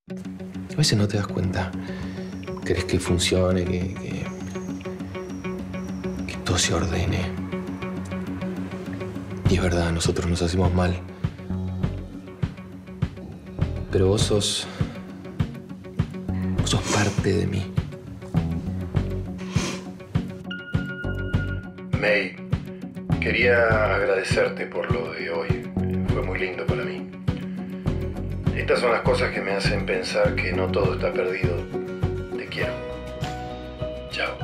A veces no te das cuenta. Querés que funcione, que todo se ordene. Y es verdad, nosotros nos hacemos mal. Pero vos sos parte de mí. May, quería agradecerte por lo de hoy. Fue muy lindo para mí. Estas son las cosas que me hacen pensar que no todo está perdido. Te quiero. Chao.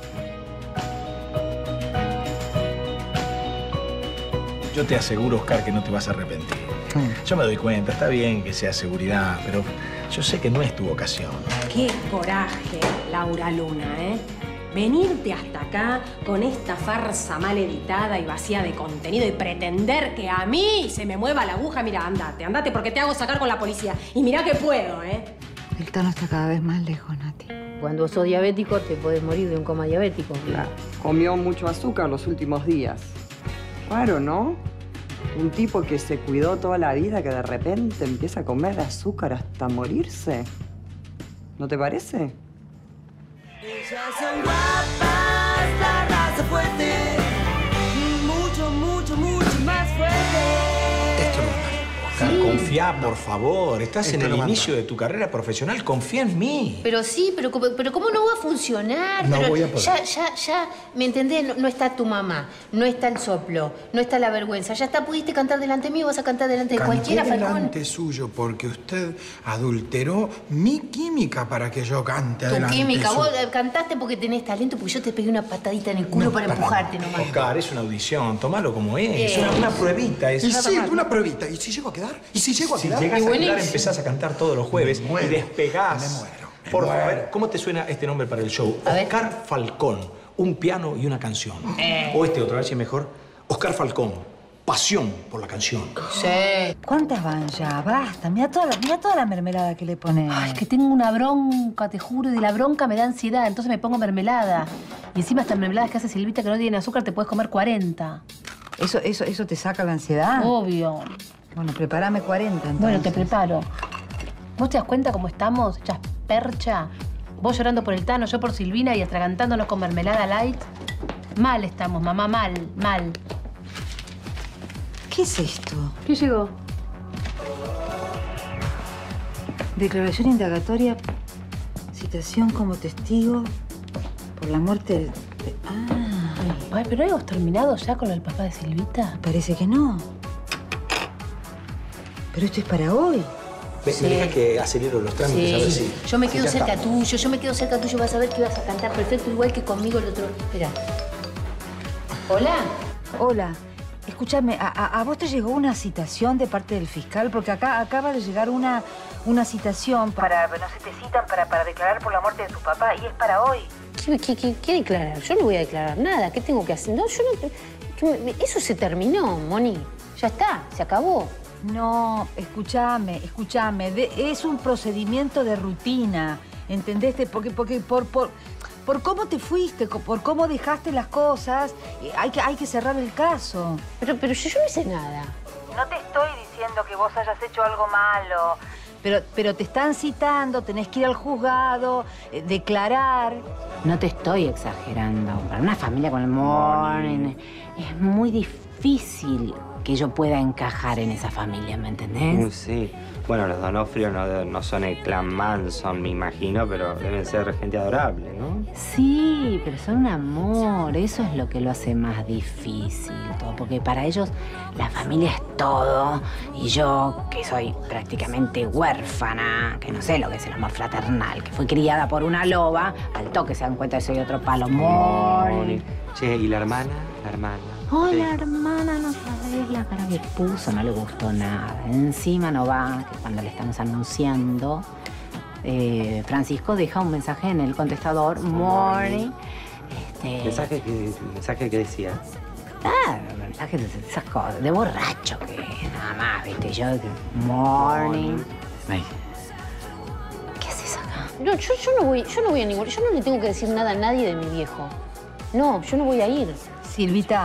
Yo te aseguro, Oscar, que no te vas a arrepentir. Yo me doy cuenta, está bien que sea seguridad, pero yo sé que no es tu vocación. Qué coraje, Laura Luna, ¿eh? Venirte hasta acá con esta farsa mal editada y vacía de contenido y pretender que a mí se me mueva la aguja. Mira, andate porque te hago sacar con la policía. Y mirá que puedo, ¿eh? El Tano está cada vez más lejos, Nati. Cuando sos diabético te podés morir de un coma diabético. Claro. Comió mucho azúcar los últimos días. Raro, ¿no? Un tipo que se cuidó toda la vida que de repente empieza a comer azúcar hasta morirse. ¿No te parece? Ellas son guapas, la raza fuerte. Mucho más fuerte. Esto no es normal. Confía, por favor. Estás en el inicio de tu carrera profesional. Confía en mí. Pero sí, pero ¿cómo no va a funcionar? No pero voy a poder. Ya, ¿me entendés? No está tu mamá, no está el soplo, no está la vergüenza. Ya está, pudiste cantar delante mío, vas a cantar delante de cualquiera, Canté Falcón. delante suyo porque usted adulteró mi química para que yo cante Tu delante química, suyo. vos cantaste porque tenés talento, porque yo te pegué una patadita en el culo para empujarte nomás. Oscar, es una audición. Tomalo como es. Una pruebita. Es Y nada sí, más. una pruebita. ¿Y si llego a quedar? ¿Y si llego a Si quedar? llegas a buenísimo. quedar, empezás a cantar todos los jueves Me muero, y despegás. me muero, me Por muero. favor, ¿cómo te suena este nombre para el show? A ver. Oscar Falcón, un piano y una canción. O este otro, a ver si es mejor. Oscar Falcón, pasión por la canción. Sí. ¿Cuántas van ya? Basta. Mira toda la mermelada que le pones. Ay, que tengo una bronca, te juro, y de la bronca me da ansiedad, entonces me pongo mermelada. Y encima estas mermeladas que hace Silvita que no tienen azúcar, te puedes comer 40. ¿Eso te saca la ansiedad? Obvio. Bueno, prepárame 40 entonces. Bueno, te preparo. ¿Vos te das cuenta cómo estamos? Hechas percha. Vos llorando por el Tano, yo por Silvina y atragantándonos con mermelada light. Mal estamos, mamá, mal. ¿Qué es esto? ¿Qué llegó? Declaración indagatoria, citación como testigo por la muerte de... Ay, pero hemos terminado ya con el papá de Silvita. Parece que no. Pero esto es para hoy. ¿Me dejas que acelero los trámites? A ver si... Yo me si quedo ya cerca estamos. tuyo, vas a ver que vas a cantar perfecto, igual que conmigo el otro. Espera. ¿Hola? Hola. Escúchame, ¿a vos te llegó una citación de parte del fiscal? Porque acá acaba de llegar una citación para... No sé, te citan para declarar por la muerte de tu papá y es para hoy. ¿Qué declarar? Yo no voy a declarar nada. ¿Qué tengo que hacer? No, yo no... Eso se terminó, Moni. Ya está, se acabó. No, escúchame. Es un procedimiento de rutina, ¿entendés? Porque por cómo te fuiste, por cómo dejaste las cosas, hay que cerrar el caso. Pero yo no hice nada. No te estoy diciendo que vos hayas hecho algo malo, pero te están citando, tenés que ir al juzgado, declarar. No te estoy exagerando. Para una familia con el morning es muy difícil que yo pueda encajar en esa familia, ¿me entendés? Sí. Bueno, los Donofrio no son el clan Manson, me imagino, pero deben ser gente adorable, ¿no? Sí, pero son un amor. Eso es lo que lo hace más difícil todo. Porque para ellos la familia es todo. Y yo, que soy prácticamente huérfana, que no sé lo que es el amor fraternal, que fui criada por una loba, al toque se dan cuenta que soy otro palo. Che, ¿y la hermana? Oh, la hermana, no sabés la cara que puso, no le gustó nada. Encima no va, que cuando le estamos anunciando, Francisco deja un mensaje en el contestador, morning. ¿Mensaje que decía? Mensaje de esas cosas, de borracho que nada más, viste, yo, morning. Ay. ¿Qué haces acá? No, yo no voy a ningún... Yo no le tengo que decir nada a nadie de mi viejo. No, yo no voy a ir.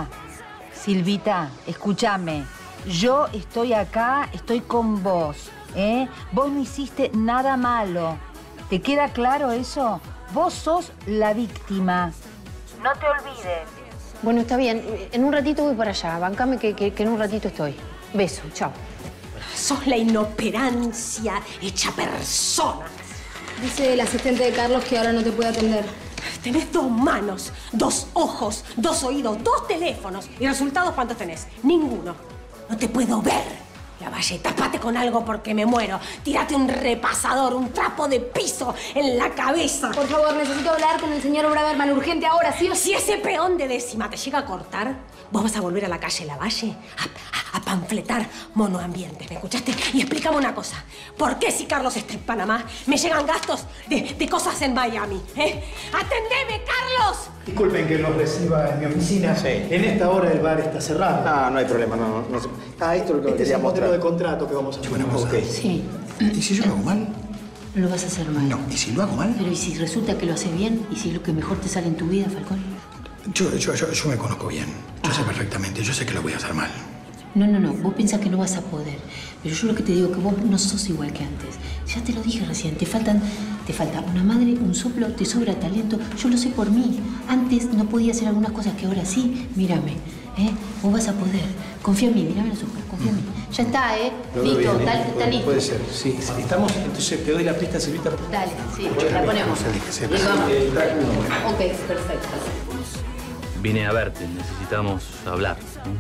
Silvita, escúchame. Yo estoy acá, estoy con vos. ¿eh? Vos no hiciste nada malo. ¿Te queda claro eso? Vos sos la víctima. No te olvides. Bueno, está bien. En un ratito voy para allá. Bancame que en un ratito estoy. Beso, chao. Sos la inoperancia hecha persona. Dice el asistente de Carlos que ahora no te puede atender. Tenés 2 manos, 2 ojos, 2 oídos, 2 teléfonos. ¿Y resultados cuántos tenés? Ninguno. No te puedo ver. Lavalle, tapate con algo porque me muero. Tírate un repasador, un trapo de piso en la cabeza. Por favor, necesito hablar con el señor Braverman urgente ahora, ¿sí o sí? Si ese peón de décima te llega a cortar, vos vas a volver a la calle Lavalle a panfletar monoambientes, ¿me escuchaste? Y explícame una cosa. ¿Por qué si Carlos está en Panamá me llegan gastos de cosas en Miami? ¡Atendeme, Carlos! Disculpen que los reciba en mi oficina. Sí. En esta hora el bar está cerrado. No hay problema, no. Esto es lo que Este es quería el mostrar. modelo de contrato que vamos a hacer. Bueno, ok. Sí. ¿Y si yo lo hago mal? Lo vas a hacer mal. No. ¿Y si lo hago mal? Pero ¿y si resulta que lo haces bien? ¿Y si es lo que mejor te sale en tu vida, Falcón? Yo me conozco bien. Yo sé perfectamente. Yo sé que lo voy a hacer mal. No. Vos pensás que no vas a poder. Pero yo lo que te digo es que vos no sos igual que antes. Ya te lo dije recién. Te falta una madre, un soplo, te sobra talento. Yo lo sé por mí. Antes no podía hacer algunas cosas que ahora sí. Mírame. Vos vas a poder. Confía en mí. Mírame los ojos. Confía en mí. Ya está, Listo. Bien, Está listo. Puede ser, sí. Estamos, entonces te doy la pista, Silvita. Dale, sí. La ponemos. Y vamos. Ok, perfecto. Vine a verte. Necesitamos hablar.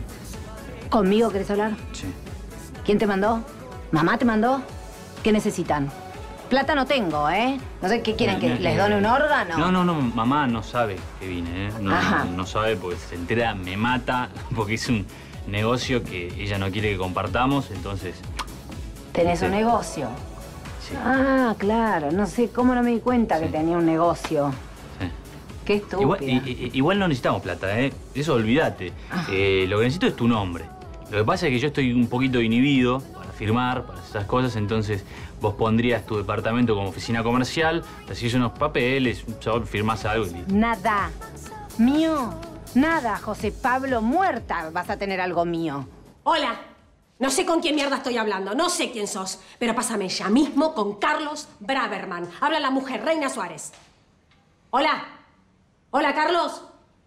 ¿Conmigo querés hablar? Sí. ¿Quién te mandó? ¿Mamá te mandó? ¿Qué necesitan? Plata no tengo, ¿eh? No sé, ¿qué quieren? ¿Que les done un órgano? No. Mamá no sabe que vine, ¿eh? Ajá. No sabe porque se entera, me mata, porque es un negocio que ella no quiere que compartamos, entonces... ¿Tenés un negocio? Sí. Ah, claro. No sé, ¿cómo no me di cuenta que tenía un negocio? Sí. Qué estúpida. Igual no necesitamos plata, ¿eh? Eso olvídate. Lo que necesito es tu nombre. Lo que pasa es que yo estoy un poquito inhibido para firmar, para esas cosas, entonces vos pondrías tu departamento como oficina comercial, recibís unos papeles, firmás algo y listo. Nada. ¿Mío? Nada, José Pablo. Muerta vas a tener algo mío. Hola. No sé con quién mierda estoy hablando, no sé quién sos, pero pásame ya mismo con Carlos Braverman. Habla la mujer, Reina Suárez. Hola. Hola, Carlos.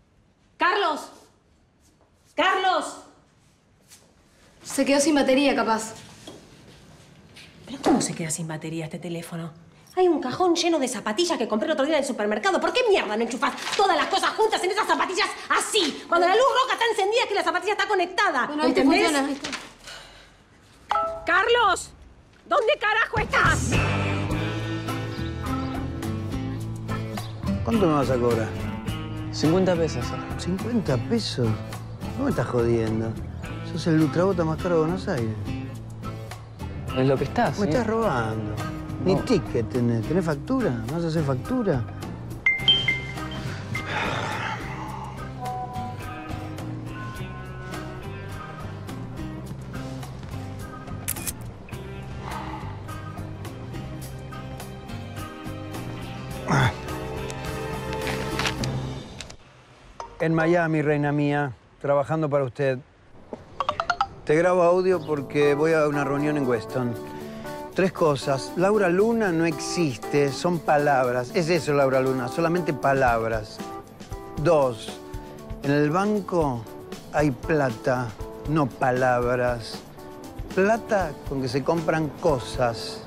Carlos. Carlos. Se quedó sin batería, capaz. ¿Pero cómo se queda sin batería este teléfono? Hay un cajón lleno de zapatillas que compré el otro día en el supermercado. ¿Por qué mierda no enchufás todas las cosas juntas en esas zapatillas así? Cuando la luz roja está encendida es que la zapatilla está conectada. Bueno, ahí te ¿entendés? funciona, ahí está. ¡Carlos! ¿Dónde carajo estás? ¿Cuánto me vas a cobrar? 50 pesos. ¿50 pesos? No me estás jodiendo. Sos el ultrabota más caro de Buenos Aires. Es lo que estás. Me estás robando. Ni ticket tenés. ¿Tenés factura? ¿Me vas a hacer factura? En Miami, reina mía, trabajando para usted. Te grabo audio porque voy a una reunión en Weston. 3 cosas. Laura Luna no existe, son palabras. Es eso, Laura Luna, solamente palabras. 2. En el banco hay plata, no palabras. Plata con que se compran cosas.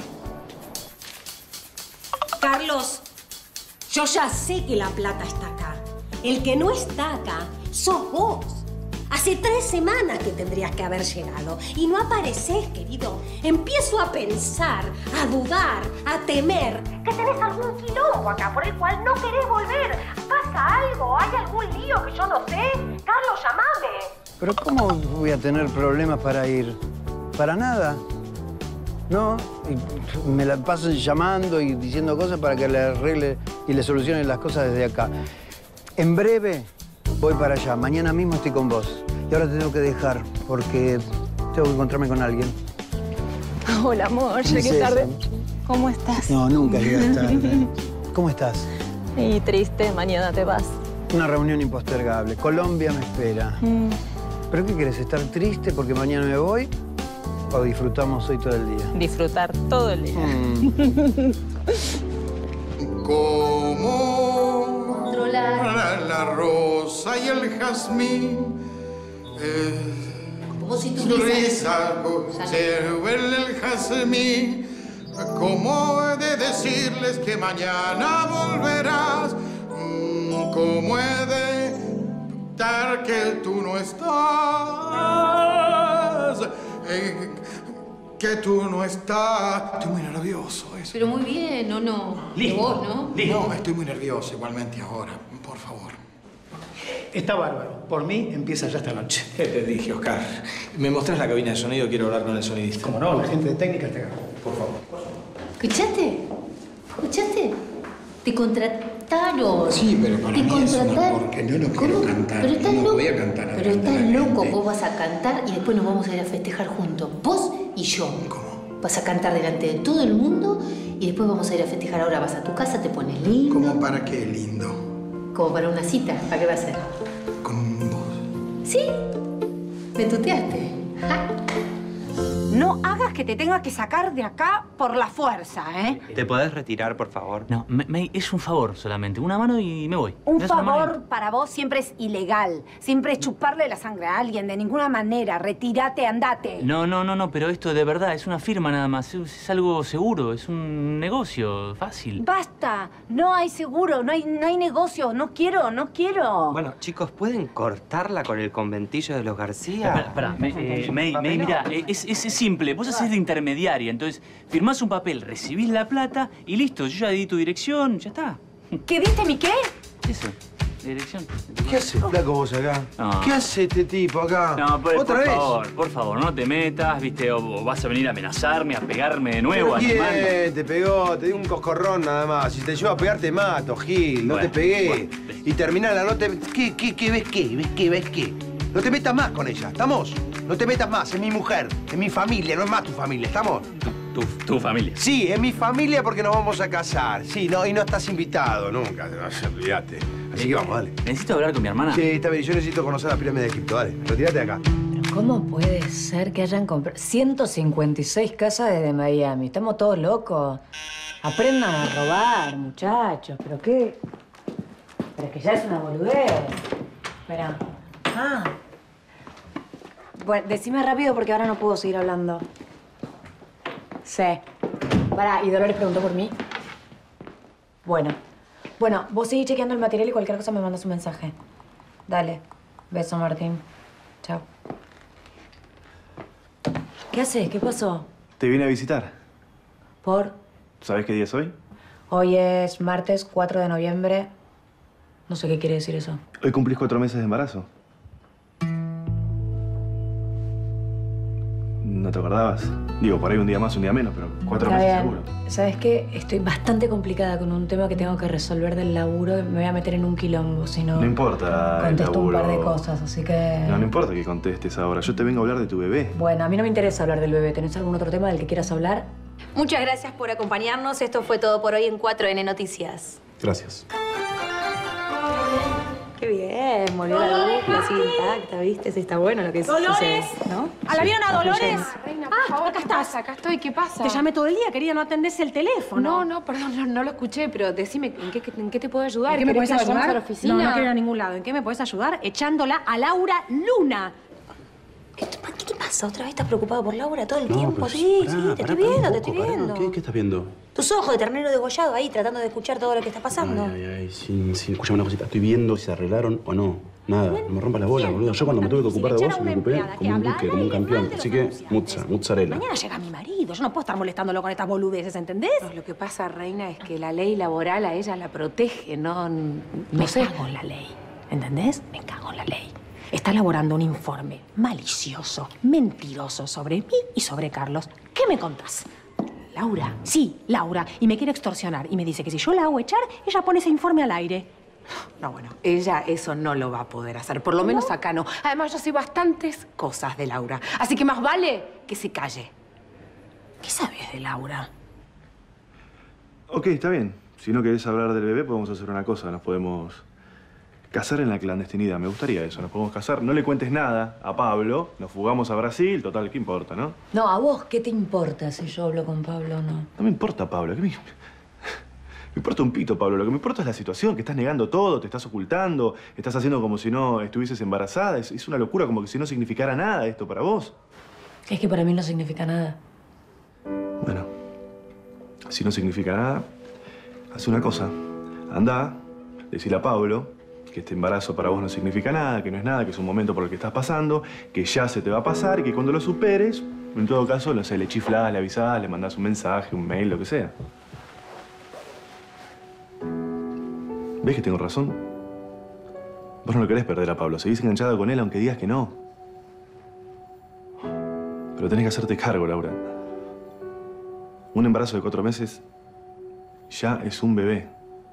Carlos, yo ya sé que la plata está acá. El que no está acá sos vos. Hace 3 semanas que tendrías que haber llegado y no apareces, querido. Empiezo a pensar, a dudar, a temer que tenés algún quilombo acá por el cual no querés volver. ¿Pasa algo? ¿Hay algún lío que yo no sé? Carlos, llamame. Pero ¿cómo voy a tener problemas para ir? ¿Para nada? No, y me la paso llamando y diciendo cosas para que le arregle y le solucione las cosas desde acá. En breve voy para allá. Mañana mismo estoy con vos. Y ahora te tengo que dejar porque tengo que encontrarme con alguien. Hola, amor. Llegué tarde. ¿Cómo estás? No, nunca llegas tarde. ¿Cómo estás? Y triste, mañana te vas. Una reunión impostergable. Colombia me espera. ¿Pero qué querés? ¿Estar triste porque mañana me voy? o disfrutamos hoy todo el día? Disfrutar todo el día. Como Controlar. la rosa y el jazmín. Como si Su tuvieses... risa conserva el jazmín. ¿Cómo he de decirles que mañana volverás? ¿Cómo he de dar que tú no estás? Que tú no estás. Estoy muy nervioso. Pero muy bien, ¿o no? Listo. De vos, ¿no? No, estoy muy nervioso igualmente ahora. Por favor. Está bárbaro. Por mí empieza ya esta noche. ¿Qué te dije, Oscar? ¿Me mostrás la cabina de sonido? Quiero hablar con el sonidista. Como no, la gente de técnica está acá. Por favor. ¿Escuchaste? ¿Escuchaste? Te contrataron. Sí, pero para Te mí es una contrataron. porque yo no quiero cantar. Pero estás no loco. voy a cantar. Pero estás loco. Vos vas a cantar y después nos vamos a ir a festejar juntos. Vos y yo. ¿Cómo? Vas a cantar delante de todo el mundo y después vamos a ir a festejar. Ahora vas a tu casa, te pones lindo. ¿Cómo para qué lindo? Como para una cita. ¿Para qué va a ser? ¿Con vos? ¿Sí? ¿Me tuteaste? Ja. No hagas que te tenga que sacar de acá por la fuerza, ¿eh? ¿Te podés retirar, por favor? No, May, es un favor solamente. Una mano y me voy. Un ¿Me das una mano? favor para vos siempre es ilegal. Siempre es chuparle la sangre a alguien. De ninguna manera. Retírate, andate. No, pero esto de verdad es una firma nada más. Es algo seguro, es un negocio fácil. Basta. No hay seguro, no hay negocio. No quiero. Bueno, chicos, ¿pueden cortarla con el conventillo de los García? Espera, May, mira, es simple. Vos hacés de intermediaria, entonces firmás un papel, recibís la plata y listo. Yo ya di tu dirección, ya está. ¿Qué diste mi qué? Eso, dirección. ¿Qué hace, flaco, vos acá? No. ¿Qué hace este tipo acá? No, ¿Otra vez? Por favor, no te metas, viste, o vas a venir a amenazarme, a pegarme de nuevo, ¿Pero animal. quién te pegó? Te di un coscorrón nada más. Si te llevo a pegar, te mato, Gil. No Bueno, te pegué. bueno. Y terminala, no te... ¿Qué? ¿Ves qué? No te metas más con ella, ¿estamos? No te metas más, es mi mujer, es mi familia, no es más tu familia, ¿estamos? Tu familia. Sí, es mi familia porque nos vamos a casar. Sí, no, y no estás invitado nunca, olvídate. Así que vamos, dale. Necesito hablar con mi hermana. Sí, está bien, yo necesito conocer la pirámide de Egipto, dale, retírate de acá. ¿Cómo puede ser que hayan comprado 156 casas desde Miami? Estamos todos locos. Aprendan a robar, muchachos. ¿Pero qué? Pero es que ya es una boludez. Espera. Ah. Bueno, decime rápido porque ahora no puedo seguir hablando. Sí. Pará, ¿y Dolores preguntó por mí? Bueno, vos seguís chequeando el material y cualquier cosa me mandas un mensaje. Dale. Beso, Martín. Chao. ¿Qué haces? ¿Qué pasó? Te vine a visitar. ¿Por? ¿Sabés qué día es hoy? Hoy es martes 4 de noviembre. No sé qué quiere decir eso. Hoy cumplís 4 meses de embarazo. ¿No te acordabas? Digo, por ahí un día más, un día menos, pero 4 Está meses bien. seguro. ¿Sabes qué? Estoy bastante complicada con un tema que tengo que resolver del laburo. Me voy a meter en un quilombo, si no... No importa el Contesto un par de laburo. cosas, así que... No importa que contestes ahora. Yo te vengo a hablar de tu bebé. Bueno, a mí no me interesa hablar del bebé. ¿Tenés algún otro tema del que quieras hablar? Muchas gracias por acompañarnos. Esto fue todo por hoy en 4N Noticias. Gracias. Qué bien, volvió la brújula así intacta, ¿viste? Sí, está bueno lo que ¡Dolores! sucede, ¿no? ¿A la vieron a Dolores? Reina, por favor, acá estás. Acá estoy, ¿qué pasa? Te llamé todo el día, querida, no atendés el teléfono. No, perdón, no lo escuché, pero decime, ¿en qué te puedo ayudar? ¿En qué me ¿Querés puedes que vayamos ayudar? a la oficina? No quiero ir a ningún lado. ¿En qué me puedes ayudar? Echándola a Laura Luna. ¿Qué te pasa? ¿Otra vez estás preocupado por Laura todo el No, tiempo? pero Sí, pará, te pará, estoy viendo, pará un te estoy poco, pará, viendo. ¿Qué estás viendo? Tus ojos de ternero degollado ahí, tratando de escuchar todo lo que está pasando. Ay, escúchame una cosita. Estoy viendo si se arreglaron o no. Nada, no me rompas la bola, boludo. Yo cuando me tuve que ocupar de vos, me ocupé como un duque, como un campeón. Así que, mozzarella. Mañana llega mi marido. Yo no puedo estar molestándolo con estas boludeces, ¿entendés? No, lo que pasa, Reina, es que la ley laboral a ella la protege, no Me sé. cago en la ley. ¿Entendés? Me cago en la ley. Está elaborando un informe malicioso, mentiroso sobre mí y sobre Carlos. ¿Qué me contás? Laura. Sí, Laura. Y me quiere extorsionar. Y me dice que si yo la hago echar, ella pone ese informe al aire. No, bueno, ella eso no lo va a poder hacer, por lo menos acá no. Además, yo sé bastantes cosas de Laura, así que más vale que se calle. ¿Qué sabes de Laura? Ok, está bien. Si no querés hablar del bebé, podemos hacer una cosa. Nos podemos Casar en la clandestinidad, me gustaría eso. Nos podemos casar, no le cuentes nada a Pablo, nos fugamos a Brasil, total, ¿qué importa, no? No, ¿a vos qué te importa si yo hablo con Pablo o no? No me importa, Pablo, ¿qué me importa un pito, Pablo? Lo que me importa es la situación, que estás negando todo, te estás ocultando, estás haciendo como si no estuvieses embarazada. Es una locura, como que si no significara nada esto para vos. Es que para mí no significa nada. Bueno, si no significa nada, haz una cosa. Anda, decile a Pablo que este embarazo para vos no significa nada, que no es nada, que es un momento por el que estás pasando, que ya se te va a pasar y que cuando lo superes, en todo caso, no sé, le chiflás, le avisás, le mandás un mensaje, un mail, lo que sea. ¿Ves que tengo razón? Vos no lo querés perder a Pablo, seguís enganchada con él aunque digas que no. Pero tenés que hacerte cargo, Laura. Un embarazo de 4 meses ya es un bebé.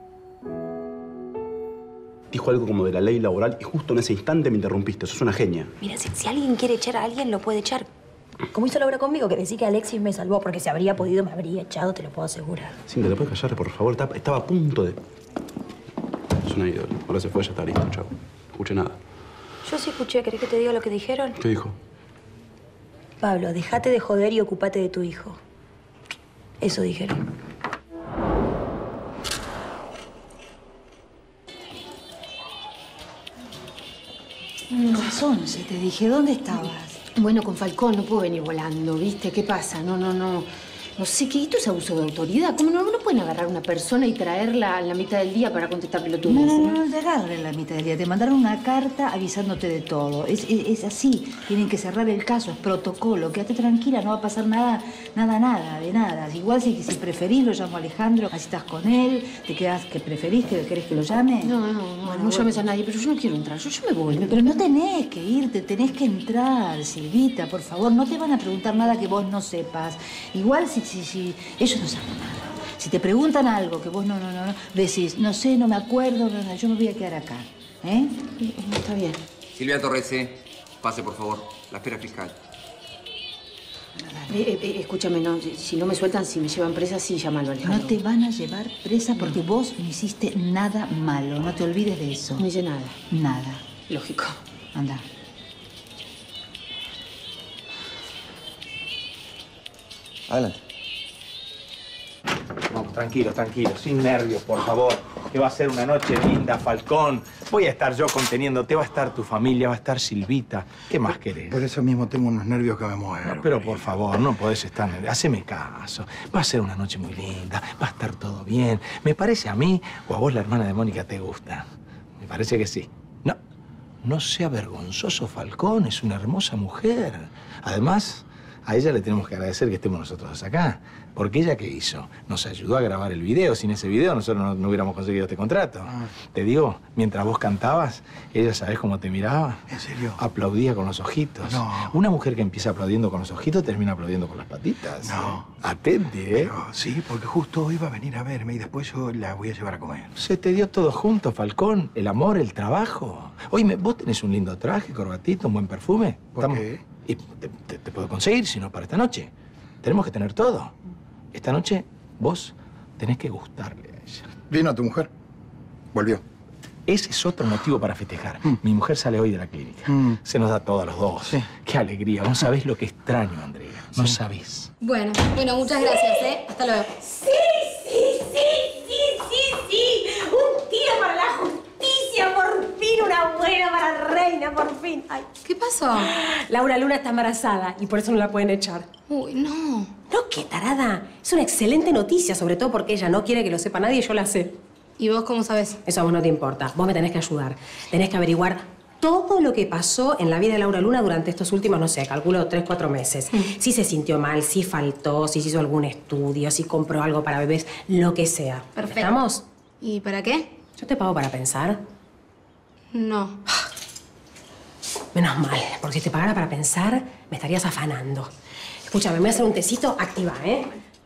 Dijo algo como de la ley laboral y justo en ese instante me interrumpiste. Sos una genia. Mira, si alguien quiere echar a alguien, lo puede echar. Como hizo Laura conmigo, que decía que Alexis me salvó porque si habría podido me habría echado, te lo puedo asegurar. Cintia, ¿te puedes callar, por favor? Estaba a punto de... Es una ídola. Ahora se fue, ya está listo, chao. No escuché nada. Yo sí escuché, ¿querés que te diga lo que dijeron? ¿Qué dijo? Pablo, dejate de joder y ocupate de tu hijo. Eso dijeron. Razón, se te dije, ¿dónde estabas? Bueno, con Falcón no puedo venir volando, ¿viste? ¿Qué pasa? No sé, ¿qué? ¿Esto es abuso de autoridad? ¿Cómo no pueden agarrar a una persona y traerla a la mitad del día para contestar pelotudes? No te agarren la mitad del día. Te mandaron una carta avisándote de todo. Es así. Tienen que cerrar el caso, es protocolo. Quédate tranquila, no va a pasar nada. Igual si preferís, lo llamo a Alejandro, así estás con él, te quedás que preferís, que querés que lo llame. No llames a nadie, pero yo no quiero entrar. Yo me voy. Pero no tenés que irte, tenés que entrar, Silvita, por favor. No te van a preguntar nada que vos no sepas. Igual si ellos no saben nada. Si te preguntan algo que vos no, decís, no sé, no me acuerdo, yo me voy a quedar acá. Está bien. Silvia Torrese, pase por favor. La espera fiscal. Escúchame, no, si no me sueltan, si me llevan presa, sí, llámalo, Alejandro. No te van a llevar presa porque vos no hiciste nada malo. No te olvides de eso. No hice nada. Nada. Lógico. Anda. Adelante. Vamos, tranquilo, sin nervios, por favor. Que va a ser una noche linda, Falcón. Voy a estar yo conteniéndote, va a estar tu familia, va a estar Silvita. ¿Qué más querés? Por eso mismo tengo unos nervios que me muero. No, pero por favor, no podés estar nervioso. Haceme caso. Va a ser una noche muy linda, va a estar todo bien. Me parece a mí, o a vos la hermana de Mónica te gusta. Me parece que sí. No sea vergonzoso, Falcón, es una hermosa mujer. Además, a ella le tenemos que agradecer que estemos nosotros acá. Porque ella, ¿qué hizo? Nos ayudó a grabar el video. Sin ese video nosotros no hubiéramos conseguido este contrato. Te digo, mientras vos cantabas, ella, ¿sabés cómo te miraba? ¿En serio? Aplaudía con los ojitos. No. Una mujer que empieza aplaudiendo con los ojitos termina aplaudiendo con las patitas. No. Atenti, ¿eh? Pero sí, porque justo hoy va a venir a verme y después yo la voy a llevar a comer. Se te dio todo junto, Falcón. El amor, el trabajo. Oye, vos tenés un lindo traje, corbatito, un buen perfume. ¿Por qué? Y te puedo conseguir, si no, para esta noche. Tenemos que tener todo. Esta noche vos tenés que gustarle a ella. ¿Vino tu mujer? Volvió. Ese es otro motivo para festejar. Mi mujer sale hoy de la clínica. Se nos da todo a los dos. Sí. Qué alegría. No sabés lo que extraño, Andrea. No sabés. Bueno, muchas gracias, Hasta luego. Sí. Un tiro para la justicia, por fin. Una buena para la reina, por fin. Ay. ¿Qué pasó? Laura Luna está embarazada y por eso no la pueden echar. Uy, no. No, qué tarada. Es una excelente noticia, sobre todo porque ella no quiere que lo sepa nadie y yo la sé. ¿Y vos cómo sabés? Eso a vos no te importa. Vos me tenés que ayudar. Tenés que averiguar todo lo que pasó en la vida de Laura Luna durante estos últimos, no sé, calculo 3, 4 meses. Si se sintió mal, si faltó, si se hizo algún estudio, si compró algo para bebés, lo que sea. Perfecto. ¿Estamos? ¿Y para qué? ¿Yo te pago para pensar? No. Menos mal, porque si te pagara para pensar, me estarías afanando. Escúchame, me voy a hacer un tecito, activa, ¿eh?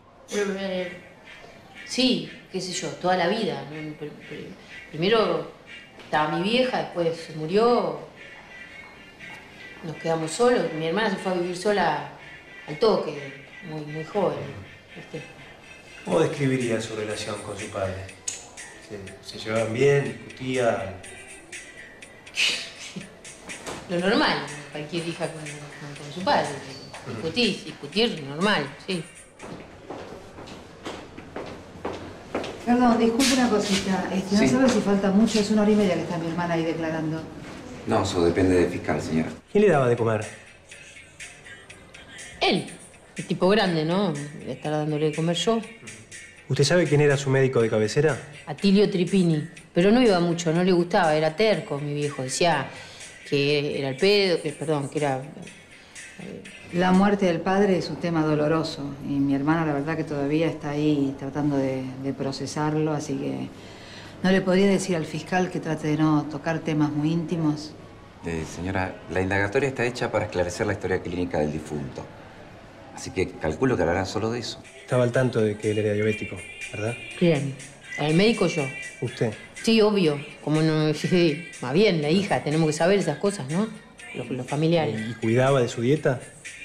Sí, qué sé yo, toda la vida. Primero estaba mi vieja, después se murió. Nos quedamos solos. Mi hermana se fue a vivir sola al toque, muy joven, ¿viste? ¿Cómo describiría su relación con su padre? ¿Se llevaban bien? ¿Discutían? Lo normal, cualquier hija con su padre. Discutir, normal, sí. Perdón, disculpe una cosita. ¿No Sí. sabes si falta mucho? Es 1 hora y media que está mi hermana ahí declarando. No, eso depende del fiscal, señora. ¿Quién le daba de comer? Él, el tipo grande, ¿no? De estar dándole de comer yo. ¿Usted sabe quién era su médico de cabecera? Atilio Tripini. Pero no iba mucho, no le gustaba, era terco, mi viejo. Decía que era el pedo, que era... La muerte del padre es un tema doloroso y mi hermana la verdad que todavía está ahí tratando de procesarlo, así que ¿no le podría decir al fiscal que trate de no tocar temas muy íntimos? Señora, la indagatoria está hecha para esclarecer la historia clínica del difunto. Así que calculo que hablarán solo de eso. Estaba al tanto de que él era diabético, ¿verdad? ¿Quién? ¿El médico o yo? ¿Usted? Sí, obvio. Como no... Sí, más bien, la hija, tenemos que saber esas cosas, ¿no? Los familiares. ¿Y cuidaba de su dieta?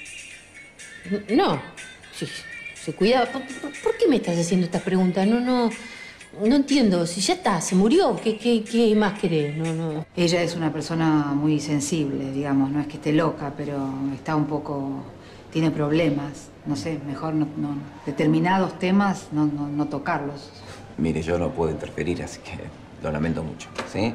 No. Sí, se cuidaba. ¿Por qué me estás haciendo estas preguntas? No entiendo. Si ya está, se murió. ¿Qué más querés? No. Ella es una persona muy sensible, digamos, no es que esté loca, pero está un poco... tiene problemas. No sé, mejor determinados temas no tocarlos. Mire, yo no puedo interferir, así que lo lamento mucho, ¿sí?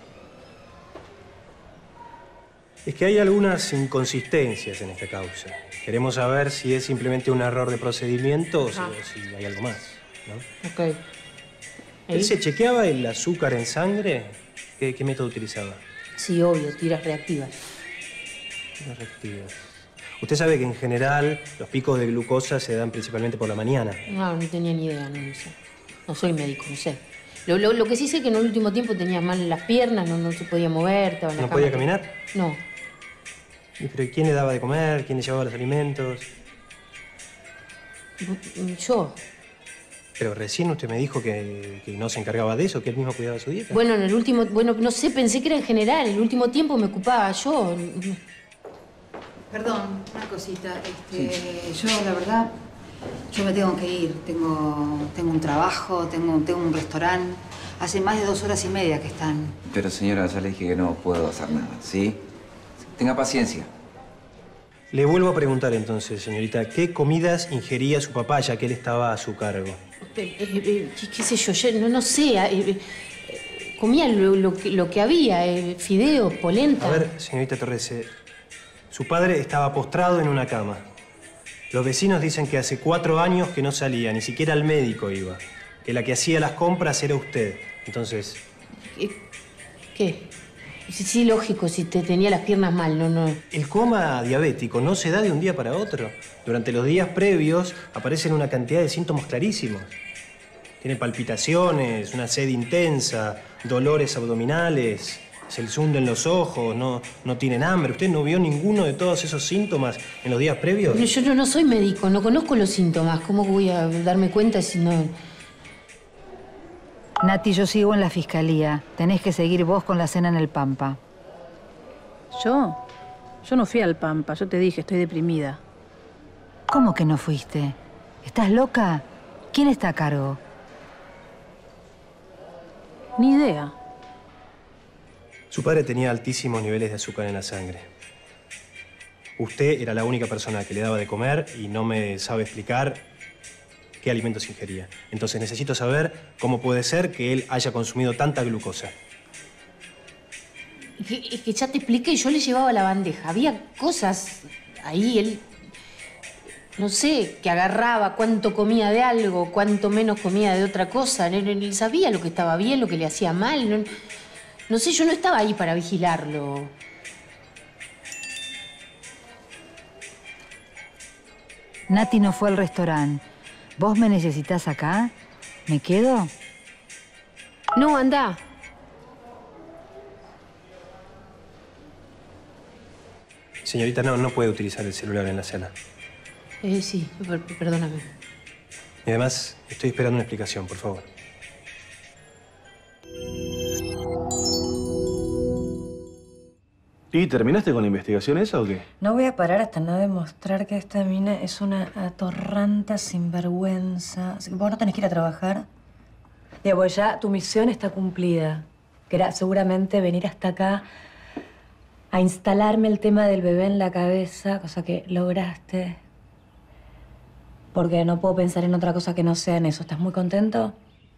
Es que hay algunas inconsistencias en esta causa. Queremos saber si es simplemente un error de procedimiento o si hay algo más, ¿no? Ok. ¿Él se chequeaba el azúcar en sangre? ¿Qué método utilizaba? Sí, obvio, tiras reactivas. Tiras reactivas. Usted sabe que en general los picos de glucosa se dan principalmente por la mañana. No tenía ni idea, no sé. No soy médico, no sé. Lo que sí sé es que en el último tiempo tenía mal las piernas, no se podía mover, estaba en la ¿No cama. podía caminar? No. ¿Pero quién le daba de comer? ¿Quién le llevaba los alimentos? Yo. Pero recién usted me dijo que no se encargaba de eso, que él mismo cuidaba su dieta. Bueno, en el último... Bueno, no sé, pensé que era en general. El último tiempo me ocupaba yo. Perdón, una cosita. Yo, la verdad, yo me tengo que ir. Tengo un trabajo, tengo un restaurante. Hace más de 2 horas y media que están. Pero señora, ya le dije que no puedo hacer nada, ¿sí? Tenga paciencia. Le vuelvo a preguntar entonces, señorita, ¿qué comidas ingería su papá ya que él estaba a su cargo? ¿Qué sé yo? No sé. Comía lo que había. Fideos, polenta. A ver, señorita Torres, su padre estaba postrado en una cama. Los vecinos dicen que hace 4 años que no salía, ni siquiera al médico iba. Que la que hacía las compras era usted. Entonces... ¿Qué? Sí, lógico, si te tenía las piernas mal, no. El coma diabético no se da de un día para otro. Durante los días previos aparecen una cantidad de síntomas clarísimos. Tiene palpitaciones, una sed intensa, dolores abdominales, se les hunden los ojos, no tienen hambre. ¿Usted no vio ninguno de todos esos síntomas en los días previos? Pero yo no soy médico, no conozco los síntomas. ¿Cómo voy a darme cuenta si no...? Nati, yo sigo en la fiscalía. Tenés que seguir vos con la cena en el Pampa. ¿Yo? Yo no fui al Pampa, yo te dije, estoy deprimida. ¿Cómo que no fuiste? ¿Estás loca? ¿Quién está a cargo? Ni idea. Su padre tenía altísimos niveles de azúcar en la sangre. Usted era la única persona que le daba de comer y no me sabe explicar qué alimentos ingería. Entonces necesito saber cómo puede ser que él haya consumido tanta glucosa. Es que ya te expliqué, yo le llevaba la bandeja. Había cosas ahí, él... No sé, que agarraba cuánto comía de algo, cuánto menos comía de otra cosa. Él sabía lo que estaba bien, lo que le hacía mal. No sé, yo no estaba ahí para vigilarlo. Nati no fue al restaurante. ¿Vos me necesitás acá? ¿Me quedo? No, anda. Señorita, no puede utilizar el celular en la cena. Sí, perdóname. Y además, estoy esperando una explicación, por favor. ¿Y terminaste con la investigación esa o qué? No voy a parar hasta no demostrar que esta mina es una atorranta sinvergüenza. Así que vos no tenés que ir a trabajar. Ya, pues ya tu misión está cumplida. Que era seguramente venir hasta acá a instalarme el tema del bebé en la cabeza, cosa que lograste. Porque no puedo pensar en otra cosa que no sea en eso. ¿Estás muy contento?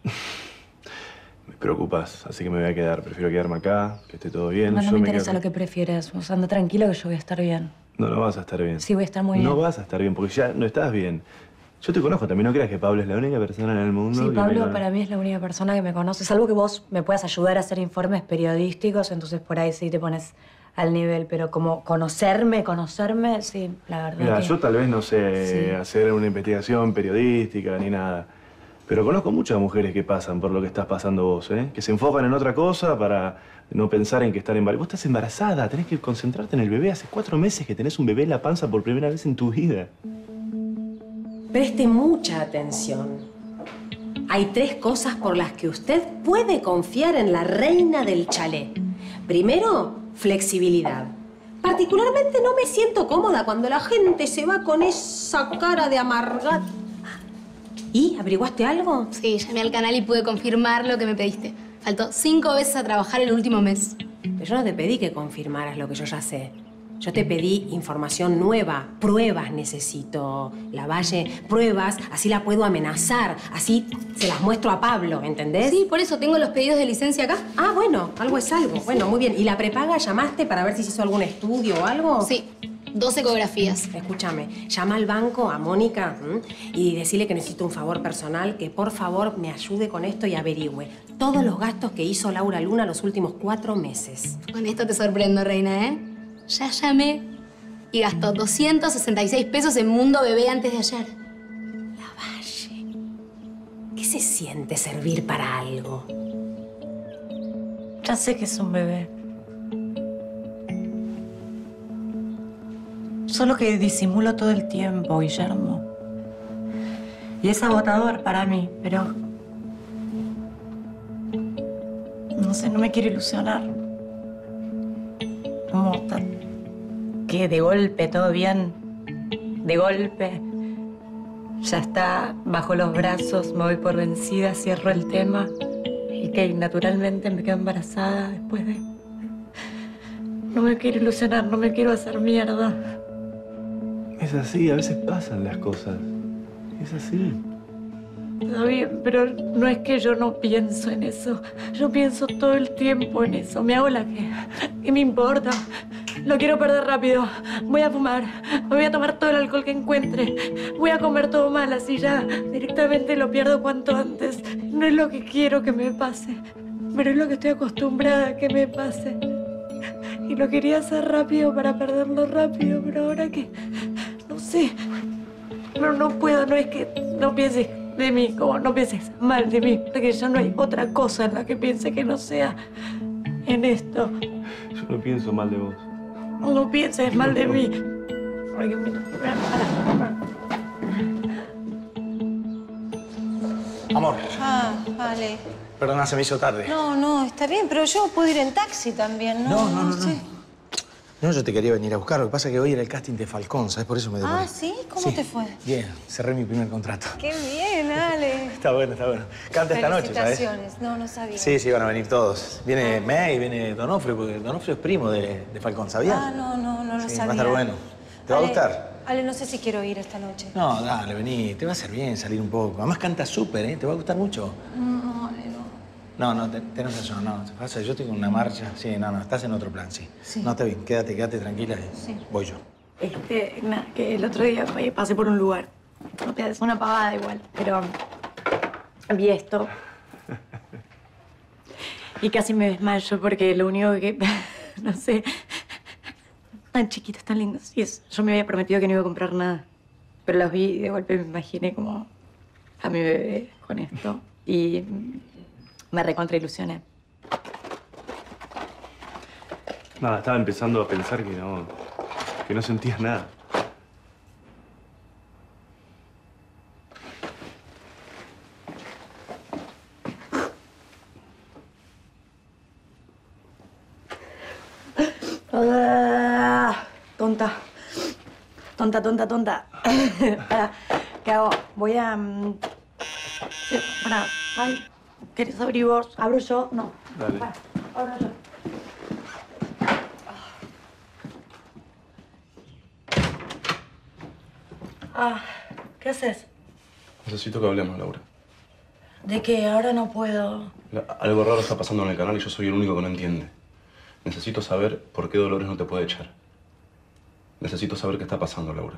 Me preocupas, así que me voy a quedar. Prefiero quedarme acá, que esté todo bien. No, no me interesa quedo... lo que prefieras. O sea, anda tranquilo que yo voy a estar bien. No, no vas a estar bien. Sí, voy a estar muy bien. No vas a estar bien, porque ya no estás bien. Yo te conozco también, no creas que Pablo es la única persona en el mundo Sí, que Pablo para mí es la única persona que me conoce. Salvo que vos me puedas ayudar a hacer informes periodísticos, entonces por ahí sí te pones al nivel. Pero como conocerme, sí, la verdad. Mira, que... yo tal vez no sé hacer una investigación periodística ni nada. Pero conozco muchas mujeres que pasan por lo que estás pasando vos, ¿eh? Que se enfocan en otra cosa para no pensar en que están embarazadas. Vos estás embarazada, tenés que concentrarte en el bebé. Hace 4 meses que tenés un bebé en la panza por primera vez en tu vida. Preste mucha atención. Hay 3 cosas por las que usted puede confiar en la reina del chalet. Primero, flexibilidad. Particularmente no me siento cómoda cuando la gente se va con esa cara de amargada. ¿Y? ¿Averiguaste algo? Sí, llamé al canal y pude confirmar lo que me pediste. Faltó 5 veces a trabajar el último mes. Pero yo no te pedí que confirmaras lo que yo ya sé. Yo te pedí información nueva, pruebas necesito, Lavalle, pruebas, así la puedo amenazar, así se las muestro a Pablo, ¿entendés? Sí, por eso tengo los pedidos de licencia acá. Ah, bueno, algo es algo. Bueno, muy bien. ¿Y la prepaga llamaste para ver si se hizo algún estudio o algo? Sí, 2 ecografías. Escúchame, llama al banco, a Mónica, y decirle que necesito un favor personal, que por favor me ayude con esto y averigüe todos los gastos que hizo Laura Luna los últimos 4 meses. Con esto te sorprendo, reina, ¿eh? Ya llamé y gastó 266 pesos en Mundo Bebé antes de ayer. Lavalle, ¿qué se siente servir para algo? Ya sé que es un bebé. Solo que disimulo todo el tiempo, Guillermo. Y es agotador para mí, pero... No sé, no me quiero ilusionar. Como que de golpe, todo bien. De golpe. Ya está bajo los brazos, me voy por vencida, cierro el tema. Y que naturalmente me quedo embarazada después de... No me quiero ilusionar, no me quiero hacer mierda. Es así, a veces pasan las cosas. Es así. Está bien, pero no es que yo no pienso en eso. Yo pienso todo el tiempo en eso. Me hago la que... ¿Qué me importa? Lo quiero perder rápido. Voy a fumar. Me voy a tomar todo el alcohol que encuentre. Voy a comer todo mal, así ya directamente lo pierdo cuanto antes. No es lo que quiero que me pase, pero es lo que estoy acostumbrada a que me pase. Y lo quería hacer rápido para perderlo rápido, pero ahora que... No sé. No puedo, no es que no pienses de mí, como no pienses mal de mí, porque ya no hay otra cosa en la que piense que no sea en esto. Yo no pienso mal de vos. No pienses mal de mí. Amor, Vale. perdona, se me hizo tarde. No, está bien, pero yo puedo ir en taxi también, ¿no? No. sé. No, yo te quería venir a buscar. Lo que pasa es que hoy era el casting de Falcón, ¿sabes? Por eso me demoré. Ah, ¿sí? ¿Cómo te fue? Bien, cerré mi primer contrato. Qué bien, Ale. Está bueno, está bueno. Canta esta noche, ¿sabes? Felicitaciones. No sabía. Sí, van a venir todos. Viene May, viene Donofrio, porque Donofrio es primo de Falcón, ¿sabías? Ah, no lo Sí, sabía. va a estar bueno. ¿Te va a gustar? Ale, no sé si quiero ir esta noche. No, dale, vení. Te va a hacer bien salir un poco. Además canta súper, ¿eh? Te va a gustar mucho. No, Ale, no. No, tenés razón, no. Pasa, yo tengo una marcha. Sí, no, estás en otro plan, sí. No, está bien, quédate tranquila y voy yo. Nada, que el otro día pasé por un lugar. Es una pavada igual, pero vi esto. Y casi me desmayo porque lo único que... No sé... Tan chiquitos, tan lindos. Y yo me había prometido que no iba a comprar nada. Pero los vi y de golpe me imaginé como a mi bebé con esto. Y me recontrailusioné. Nada, estaba empezando a pensar que no sentías nada. Tonta. Pará, ¿qué hago? Voy a... Sí, pará. Ay, ¿querés abrir vos? ¿Abro yo? No. Dale. Pará, abro yo. ¿Qué haces? Necesito que hablemos, Laura. ¿De qué? Ahora no puedo. Algo raro está pasando en el canal y yo soy el único que no entiende. Necesito saber por qué Dolores no te puede echar. Necesito saber qué está pasando, Laura.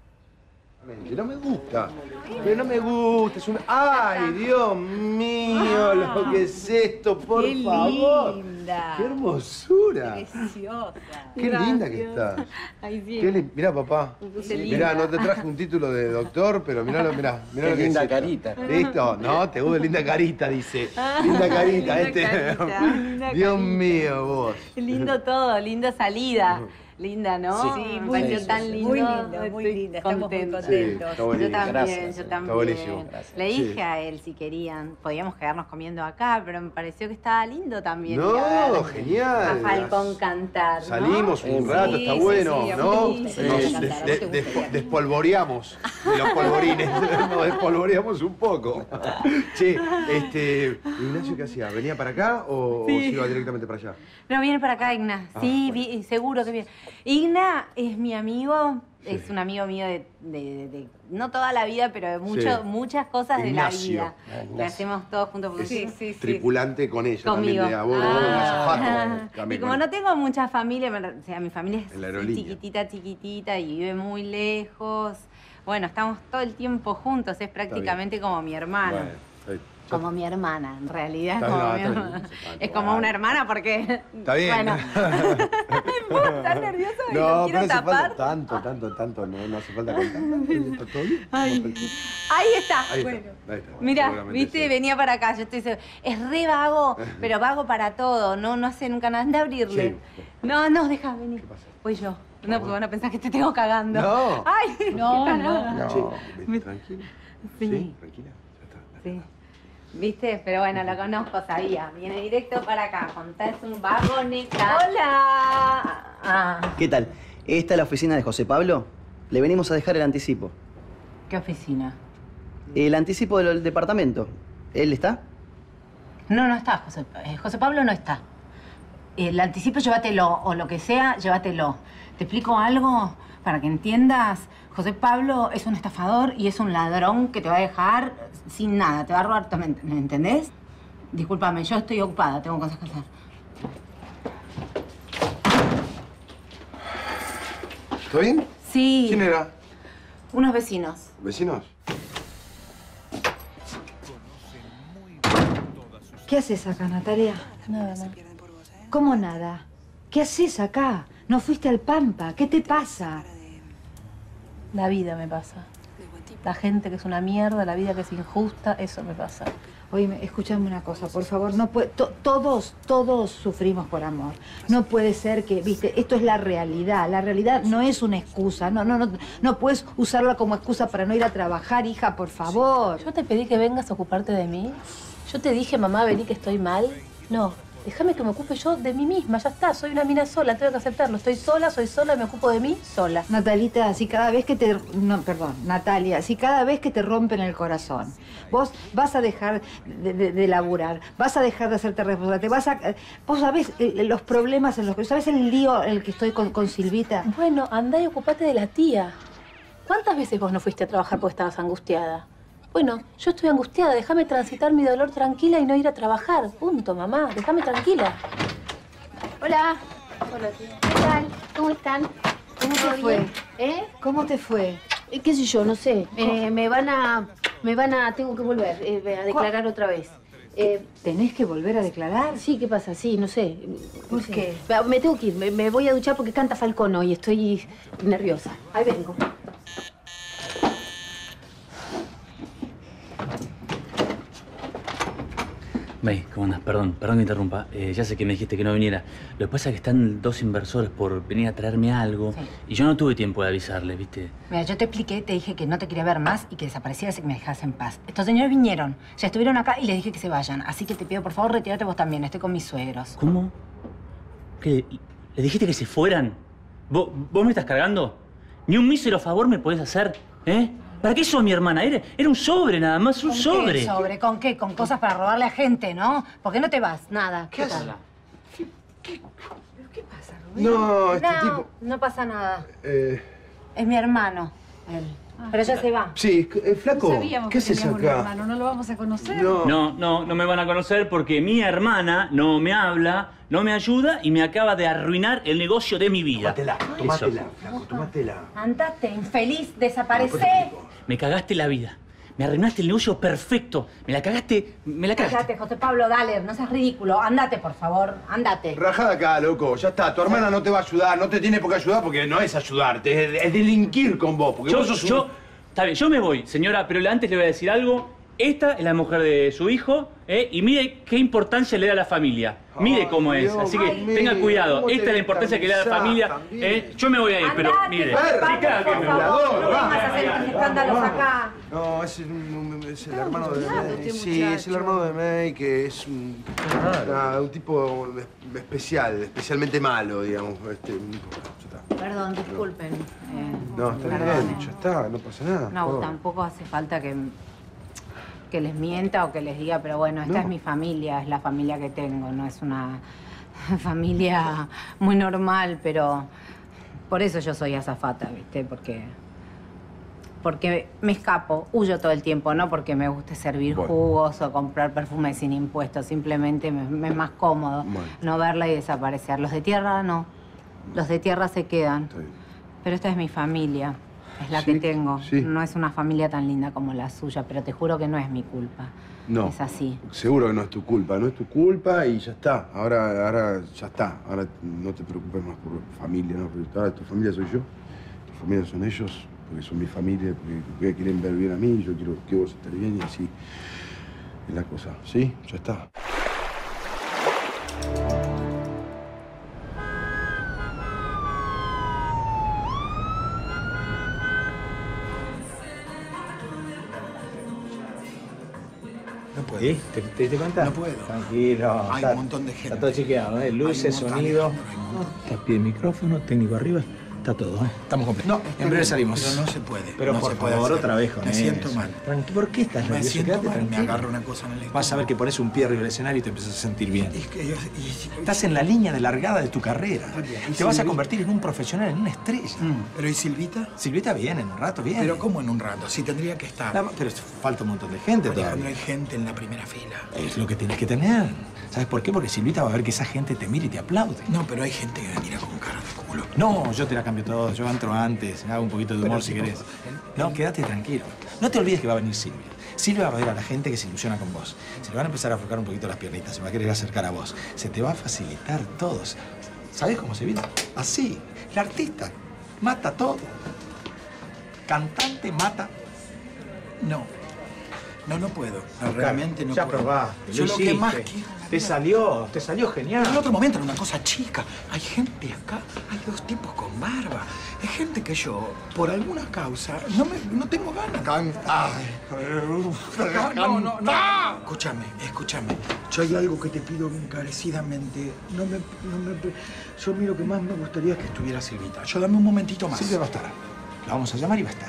No me gusta. Pero no me gusta. Es un... ¡Ay, Dios mío! Lo que es esto, por favor. Linda. ¡Qué hermosura! Preciosa. ¡Qué linda que estás! Ay, sí. Mirá, papá. Mirá, no te traje un título de doctor, pero mirá lo que Qué linda es esto. carita. ¿Listo? No, te gusta linda carita, dice. Linda carita, linda Dios mío, vos. Lindo todo, linda salida. Linda, ¿no? Sí, me pareció tan lindo. Muy linda, muy linda. Estamos muy contentos. Sí, está Yo buenísimo. también, Gracias. yo también. Está buenísimo. Le dije a él si querían, podíamos quedarnos comiendo acá, pero me pareció que estaba lindo también. No, ir a ver genial. A Falcón cantar, ¿no? Salimos un rato, está bueno, sí, ¿no? sí, sí, Nos sí. despolvoreamos de los polvorines. Nos despolvoreamos un poco. Che, Ignacio, ¿qué hacía? ¿Venía para acá o se iba directamente para allá? No, viene para acá, Igna. Sí, seguro que viene. Igna es mi amigo, es un amigo mío de no toda la vida, pero de muchas cosas Ignacio. de la vida. Que hacemos todos juntos. Porque Tripulante con ella Conmigo. también, de a bordo, un azafato. Y como no tengo mucha familia, o sea, mi familia En la es aerolínea. chiquitita y vive muy lejos. Bueno, estamos todo el tiempo juntos, es prácticamente como mi hermano. Como mi hermana, en realidad. Está Como bien, mi está bien. hermana. Es como una hermana porque... Está bien. Bueno. ¿Estás nervioso? Y No, lo pero quiero hace tapar. falta tanto, no hace falta contar. ¿Todo bien? Ahí está. Ahí Bueno. está, ahí está. Mira, Seguramente viste, sí. venía para acá, yo estoy segura. Es re vago, pero vago para todo, no hace nunca nada. Anda a abrirle. Sí. No, deja venir. Voy yo. No, porque van a pensar que te tengo cagando. No. Ay, No, Che, tranquila. Sí. Tranquila. Sí. ¿Viste? Pero bueno, lo conozco, sabía. Viene directo para acá. Contás un vagoneta. ¡Hola! ¿Qué tal? ¿Esta es la oficina de José Pablo? Le venimos a dejar el anticipo. ¿Qué oficina? El anticipo del departamento. ¿Él está? No está, José Pablo no está. El anticipo llévatelo, o lo que sea, llévatelo. ¿Te explico algo? Para que entiendas, José Pablo es un estafador y es un ladrón que te va a dejar sin nada, te va a robar tu mente, ¿me entendés? Discúlpame, yo estoy ocupada, tengo cosas que hacer. ¿Todo bien? Sí. ¿Quién era? Unos vecinos. ¿Vecinos? ¿Qué haces acá, Natalia? Nada. ¿Cómo nada? ¿Qué haces acá? ¿No fuiste al Pampa? ¿Qué te pasa? La vida me pasa. La gente que es una mierda, la vida que es injusta, eso me pasa. Oye, escúchame una cosa, por favor. No puede, todos sufrimos por amor. No puede ser que, viste, esto es la realidad. La realidad no es una excusa. No puedes usarla como excusa para no ir a trabajar, hija, por favor. Yo te pedí que vengas a ocuparte de mí. Yo te dije, mamá, vení que estoy mal. No, déjame que me ocupe yo de mí misma. Ya está, soy una mina sola, tengo que aceptarlo. Estoy sola, soy sola, me ocupo de mí sola. Natalita, si cada vez que te... No, perdón, Natalia, si cada vez que te rompen el corazón, vos vas a dejar de laburar, vas a dejar de hacerte responsable, vos sabés los problemas en los que... ¿Sabés el lío en el que estoy con Silvita? Bueno, andá y ocupate de la tía. ¿Cuántas veces vos no fuiste a trabajar porque estabas angustiada? Bueno, yo estoy angustiada, déjame transitar mi dolor tranquila y no ir a trabajar. Punto, mamá, déjame tranquila. Hola. Hola, tía. ¿Qué tal? ¿Cómo están? ¿Cómo te fue? ¿Cómo te fue? ¿Qué sé yo? No sé. Tengo que volver a declarar otra vez. ¿Tenés que volver a declarar? Sí, ¿qué pasa? Sí, no sé. ¿Por qué? Me tengo que ir. Me voy a duchar porque canta Falcón hoy. Estoy nerviosa. Ahí vengo. May, ¿cómo andas? Perdón que interrumpa. Ya sé que me dijiste que no viniera. Lo que pasa es que están dos inversores por venir a traerme algo. Sí. Y yo no tuve tiempo de avisarles, ¿viste? Mira, yo te expliqué, te dije que no te quería ver más y que desaparecieras y que me dejaras en paz. Estos señores vinieron, ya estuvieron acá y les dije que se vayan. Así que te pido, por favor, retírate vos también. Estoy con mis suegros. ¿Cómo? ¿Qué? ¿Le dijiste que se fueran? ¿Vos me estás cargando? ¿Ni un mísero favor me podés hacer? ¿Eh? ¿Para qué sos mi hermana? Era un sobre nada más, un sobre. ¿Qué sobre? ¿Con qué? Con cosas para robarle a gente, ¿no? ¿Por qué no te vas? Nada. ¿Qué haces? ¿Qué pasa, Rubén? No, este tipo... No pasa nada. Es mi hermano, él. Pero ya se va. Sí, flaco, Sabíamos ¿qué que haces teníamos un acá? hermano, ¿no lo vamos a conocer? No me van a conocer porque mi hermana no me habla, no me ayuda y me acaba de arruinar el negocio de mi vida. Tómatela, flaco, tómatela. Andate, infeliz, desaparecé. Me cagaste la vida. Me arruinaste el negocio perfecto. Me la cagaste. Cállate, José Pablo, dale, no seas ridículo. Andate, por favor, andate. Rajá de acá, loco, ya está. Tu hermana no te va a ayudar, no te tiene por qué ayudar porque no es ayudarte, es delinquir con vos. Porque vos sos Está bien, yo me voy, señora, pero antes le voy a decir algo. Esta es la mujer de su hijo, y mire qué importancia le da a la familia. Mire cómo es, así que tenga cuidado. Esta es la importancia que le da a la familia. Yo me voy a ir, pero mire. No vengas a hacer escándalos acá. No, es el hermano de May. Sí, es el hermano de May, que es un tipo especialmente malo, digamos. Perdón, disculpen. No, está bien, ya está, no pasa nada. No, tampoco hace falta que les mienta o que les diga, pero bueno, esta es mi familia, es la familia que tengo, no es una familia muy normal, pero por eso yo soy azafata, ¿viste? Porque me escapo, huyo todo el tiempo, no porque me guste servir jugos o comprar perfumes sin impuestos, simplemente me es más cómodo no verla y desaparecer. Los de tierra no, los de tierra se quedan, pero esta es mi familia. Es la que tengo. No es una familia tan linda como la suya, pero te juro que no es mi culpa. No. Es así. Seguro que no es tu culpa, no es tu culpa y ya está. Ahora ya está. Ahora no te preocupes más por familia, ¿no? Porque ahora tu familia soy yo, tu familia son ellos, porque son mi familia, porque quieren ver bien a mí, yo quiero que vos estés bien y así es la cosa. ¿Sí? Ya está. ¿Sí? ¿Te diste cuenta? No puedo. Tranquilo. Hay un montón de gente. Está todo chequeado, ¿eh? Luces, sonido. Está pie de micrófono, técnico arriba. Está todo, ¿eh? Estamos completos. No, en breve salimos. Pero no se puede. Pero no por se puede favor, hacer. otra vez con Me eso. siento mal. ¿Por qué estás nervioso? Me siento Quédate mal, tranquilo. me agarro una cosa en el estómago. Vas a ver que pones un pie arriba del escenario y te empiezas a sentir bien. Es que yo... Estás en la línea de largada de tu carrera. ¿Y Te vas a Silvita? convertir en un profesional, en una estrella. ¿Pero y Silvita? Silvita viene en un rato, viene. ¿Pero cómo en un rato? Si tendría que estar. Pero falta un montón de gente Alejandro, todavía. hay gente en la primera fila. Es lo que tienes que tener. ¿Sabes por qué? Porque Silvita va a ver que esa gente te mira y te aplaude. No, pero hay gente que me mira con cara de culo. No, yo te la cambio todo. Yo entro antes, hago un poquito de humor si querés. No, quédate tranquilo. No te olvides que va a venir Silvia. Silvia va a ver a la gente que se ilusiona con vos. Se le van a empezar a aflojar un poquito las piernitas, se va a querer acercar a vos. Se te va a facilitar todo. ¿Sabés cómo se viene? Así. El artista mata todo. Cantante mata. No. No puedo. No, realmente no ya puedo. probaste, Yo lo que más quiero... Te salió genial. Pero en otro momento era una cosa chica. Hay gente acá, hay dos tipos con barba. Hay gente que yo, por alguna causa, no tengo ganas. No. Escúchame. Yo hay algo que te pido encarecidamente. Yo a mí lo que más me gustaría es que estuviera Silvita. Yo dame un momentito más. Silvia va a estar. La vamos a llamar y va a estar.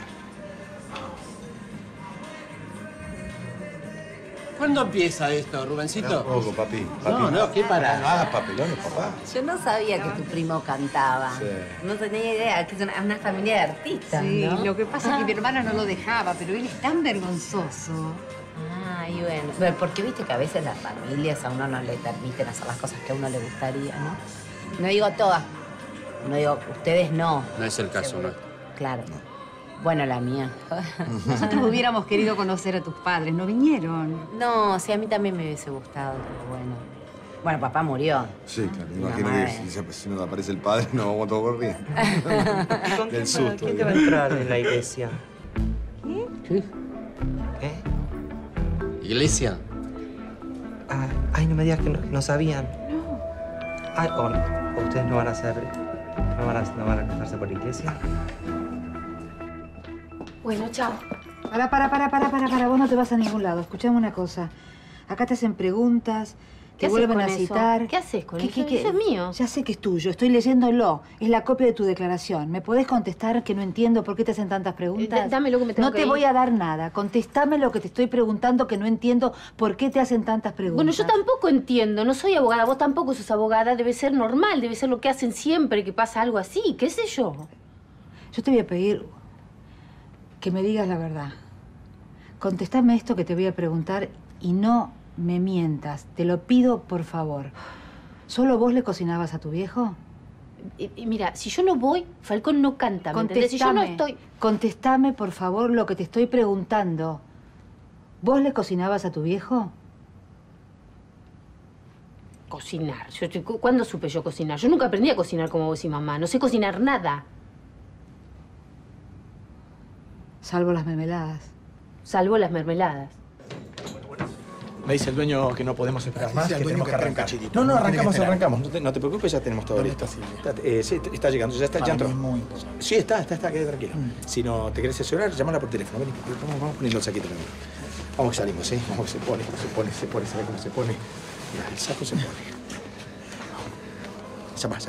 ¿Cuándo empieza esto, Rubencito? Poco, papi. No, ¿qué para? No hagas papelones, papá. Yo no sabía que tu primo cantaba. Sí. No tenía idea, que es una familia de artistas, Sí, ¿no? lo que pasa es que mi hermana no lo dejaba, pero él es tan vergonzoso. Ah, y bueno. Pero porque viste que a veces las familias a uno no le permiten hacer las cosas que a uno le gustaría, ¿no? No digo todas. No digo, ustedes no. No es el caso, ¿no? Claro. Bueno, la mía. Nosotros hubiéramos querido conocer a tus padres, no vinieron. No, sí, a mí también me hubiese gustado, pero bueno. Bueno, papá murió. Sí, claro. Imagino que si nos aparece el padre, nos vamos todos corriendo. Del susto. ¿Quién te va a entrar en la iglesia? ¿Qué? ¿Iglesia? Ay, no me digas que no sabían. No. Ay, o ustedes no van a hacer... ¿No van a casarse por la iglesia? Bueno, chao. Para. Vos no te vas a ningún lado. Escuchame una cosa. Acá te hacen preguntas, te vuelven a citar. ¿Qué haces con eso? Eso es mío. Ya sé que es tuyo. Estoy leyéndolo. Es la copia de tu declaración. ¿Me podés contestar que no entiendo por qué te hacen tantas preguntas? Dame lo que me tengo No que te ir. voy a dar nada. Contestame lo que te estoy preguntando que no entiendo por qué te hacen tantas preguntas. Bueno, yo tampoco entiendo. No soy abogada. Vos tampoco sos abogada. Debe ser normal. Debe ser lo que hacen siempre que pasa algo así. ¿Qué sé yo? Yo te voy a pedir que me digas la verdad. Contestame esto que te voy a preguntar y no me mientas. Te lo pido, por favor. ¿Solo vos le cocinabas a tu viejo? Mira, si yo no voy, Falcón no canta, ¿me entendés? Si yo no estoy... Contestame, por favor, lo que te estoy preguntando. ¿Vos le cocinabas a tu viejo? Cocinar. ¿Cuándo supe yo cocinar? Yo nunca aprendí a cocinar como vos y mamá. No sé cocinar nada. Salvo las mermeladas. Salvo las mermeladas. Me dice el dueño que no podemos esperar más, que tenemos que arrancar. No, No, arrancamos. No te preocupes, ya tenemos todo listo. Sí, está llegando, ya está, ya entró. Sí, está, quede tranquilo. Si no te querés asesorar, llámala por teléfono. Vení, vamos poniendo el saquito también. Vamos que salimos, ¿eh? Vamos que se pone, ¿sabes cómo se pone? Mira, el saco se pone. Llama.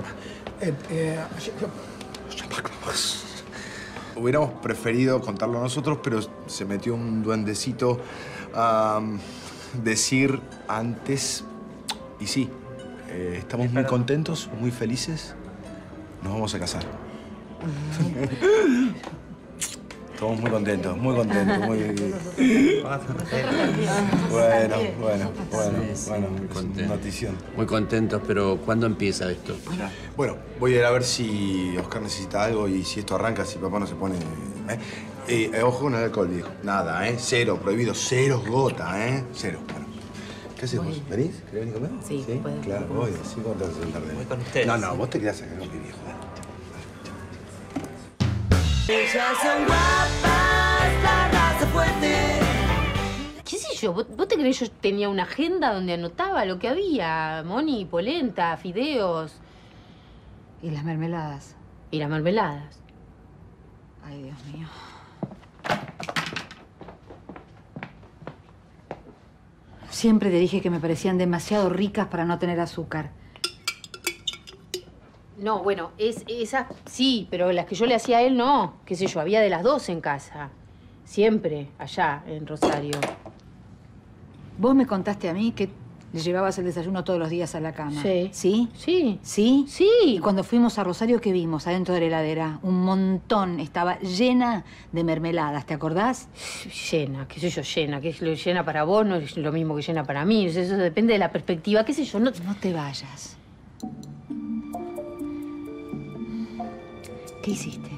Hubiéramos preferido contarlo nosotros, pero se metió un duendecito a decir antes. Y sí, estamos muy contentos, muy felices. Nos vamos a casar. Estamos muy contentos, muy... Bueno, notición. Muy contentos, pero ¿cuándo empieza esto? Bueno, voy a ir a ver si Oscar necesita algo y si esto arranca, si papá no se pone... ojo con el alcohol, viejo. Nada, cero, prohibido, cero gota, cero. Bueno, ¿qué haces vos? ¿Venís? ¿Querés venir conmigo? Sí, puedo. Claro, voy. ¿Sí? ¿Cómo te vas a sentar de mí? Voy con ustedes. No, vos te quedás acá con mi viejo. Ellas son guapas, la raza fuerte. ¿Qué sé yo? ¿Vos te crees que yo tenía una agenda donde anotaba lo que había? Moni, polenta, fideos. ¿Y las mermeladas? Y las mermeladas. Ay, Dios mío. Siempre te dije que me parecían demasiado ricas para no tener azúcar. No, bueno, esas sí, pero las que yo le hacía a él no. Qué sé yo, había de las dos en casa. Siempre, allá, en Rosario. Vos me contaste a mí que le llevabas el desayuno todos los días a la cama. Sí. ¿Sí? Sí. ¿Sí? Sí. Y cuando fuimos a Rosario, ¿qué vimos adentro de la heladera? Un montón. Estaba llena de mermeladas, ¿te acordás? Llena, qué sé yo, llena. Que es lo llena para vos no es lo mismo que llena para mí. Eso depende de la perspectiva, qué sé yo. No te vayas. ¿Qué hiciste?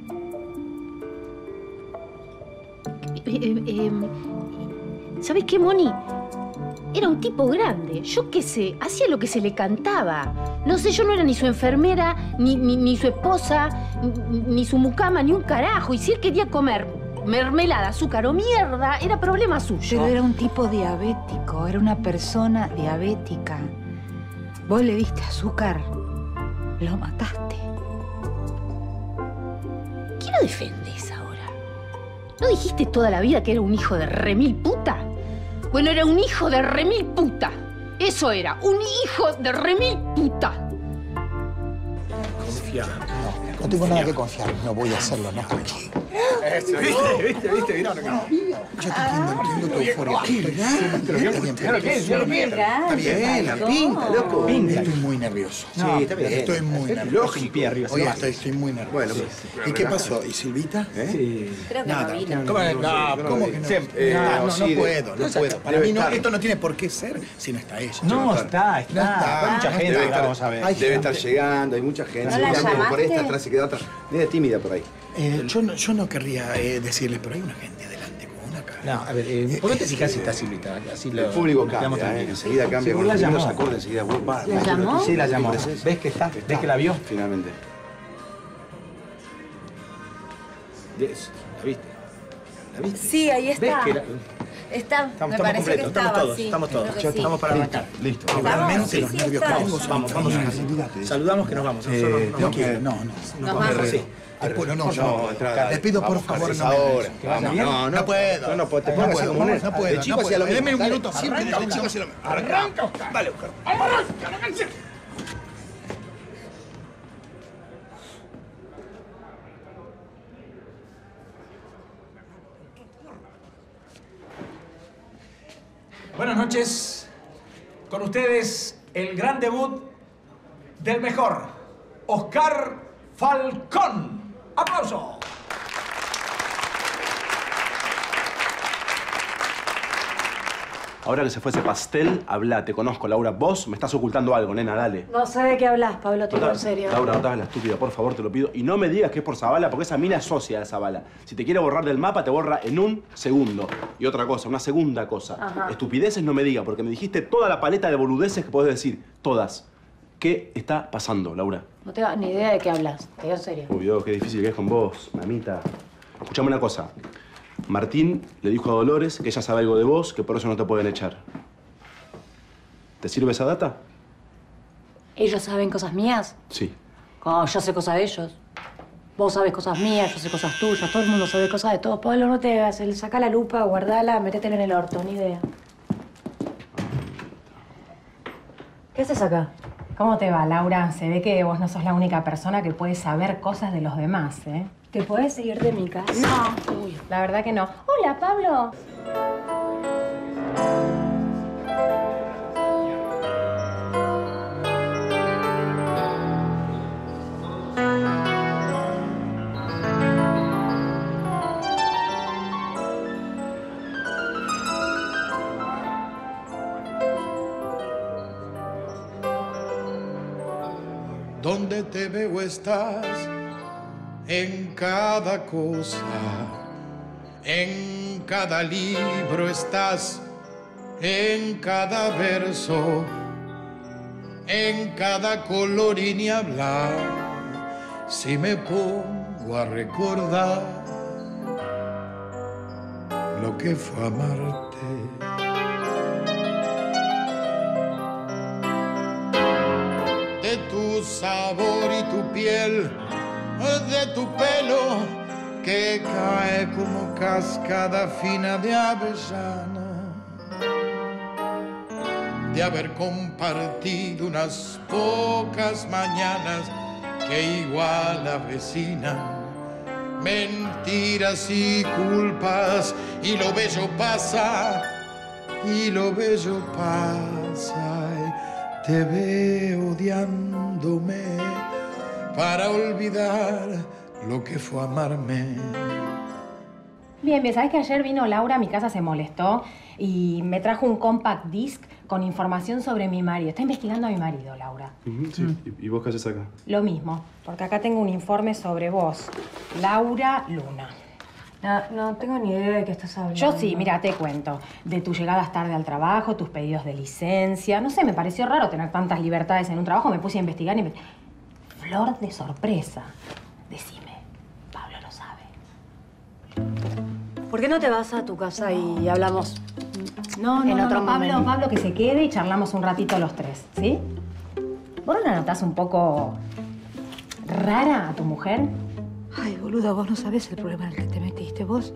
¿Sabes qué, Moni? Era un tipo grande. Yo qué sé, hacía lo que se le cantaba. No sé, yo no era ni su enfermera, ni su esposa, ni su mucama, ni un carajo. Y si él quería comer mermelada, azúcar o mierda, era problema suyo. Pero era un tipo diabético, era una persona diabética. Vos le diste azúcar, lo mataste. ¿Qué lo defendés ahora? ¿No dijiste toda la vida que era un hijo de remil puta? Bueno, era un hijo de remil puta. Eso era, un hijo de remil puta. Confía. No tengo nada que confiar. No voy a hacerlo, no. ¿Viste? Mirá, no. Yo te entiendo tu euforia. Está bien, la pinta, loco. Estoy muy nervioso. Sí, está bien. Estoy muy nervioso. Oye, estoy muy nervioso. Bueno, ¿y qué pasó? ¿Y Silvita? Sí. Creo que no vino. ¿Cómo que no? No puedo. Para mí esto no tiene por qué ser si no está ella. No, está. Hay mucha gente, vamos a ver. Debe estar llegando, hay mucha gente. ¿No la llamaste? Por esta atrás se queda atrás. Media tímida por ahí. Yo no querría decirles, pero hay una gente adelante con una cara. No, a ver, ¿por qué te fijas si está Silvita? Así el público cambia, enseguida cambia. Seguro la llamó. Enseguida. ¿La llamó? Sí, la llamó. ¿Ves que está? ¿Ves que la vio? Finalmente. ¿La viste? ¿La viste? Sí, ahí está. ¿Ves que Está, me parece completos, que estaba, estamos todos, sí. estamos todos. Creo que Ya sí. estamos para arrancar. Listo. Realmente los nervios que tengo son Vamos. Saludamos que nos vamos. No. Nos vamos. Sí. Les pido por favor no ahora. No puedo. No puedo. Te pongo así como No puedo. De chico hacía lo mismo. Deme un minuto. Siempre de chico hacía lo mismo. Arranca, Oscar. Vale, Oscar. Buenas noches. Con ustedes, el gran debut del mejor, Oscar Falcón. ¡Aplauso! Ahora que se fue ese pastel, habla, te conozco, Laura. Vos me estás ocultando algo, nena, dale. No sé de qué hablas, Pablo, te digo en serio. Laura, no te hagas la estúpida, por favor, te lo pido. Y no me digas que es por Zavala, porque esa mina es socia de Zavala. Si te quiere borrar del mapa, te borra en un segundo. Y otra cosa, una segunda cosa. Ajá. Estupideces no me digas, porque me dijiste toda la paleta de boludeces que podés decir. Todas. ¿Qué está pasando, Laura? No tengo ni idea de qué hablas, te digo en serio. Uy, Dios, qué difícil que es con vos, mamita. Escuchame una cosa. Martín le dijo a Dolores que ella sabe algo de vos, que por eso no te pueden echar. ¿Te sirve esa data? ¿Ellos saben cosas mías? Sí. Como yo sé cosas de ellos. Vos sabés cosas mías, yo sé cosas tuyas. Todo el mundo sabe cosas de todos. Pablo, no te hagas. Sacá la lupa, guardala, métetela en el orto. Ni idea. ¿Qué haces acá? ¿Cómo te va, Laura? Se ve que vos no sos la única persona que puede saber cosas de los demás, ¿eh? ¿Te podés ir de mi casa? No. Uy, la verdad que no. Hola, Pablo. Donde te veo estás en cada cosa, en cada libro estás, en cada verso, en cada color y ni hablar. Si me pongo a recordar lo que fue amarte. De tu sabor y tu piel, de tu pelo que cae como cascada fina de avellana, de haber compartido unas pocas mañanas que igual avecinan mentiras y culpas, y lo bello pasa, y lo bello pasa. Te veo odiándome para olvidar lo que fue amarme. Bien, ¿sabés que ayer vino Laura a mi casa, se molestó y me trajo un compact disc con información sobre mi marido? Está investigando a mi marido, Laura. Sí. ¿Y vos qué haces acá? Lo mismo, porque acá tengo un informe sobre vos, Laura Luna. No tengo ni idea de qué estás hablando. Yo sí, mira, te cuento. De tus llegadas tarde al trabajo, tus pedidos de licencia. No sé, me pareció raro tener tantas libertades en un trabajo. Me puse a investigar y Flor de sorpresa. Decime, Pablo lo sabe. ¿Por qué no te vas a tu casa y hablamos No, en otro momento? Pablo, que se quede y charlamos un ratito los tres, ¿sí? ¿Vos no la notás un poco rara a tu mujer? Ay, boluda, vos no sabés el problema en el que te metiste. Vos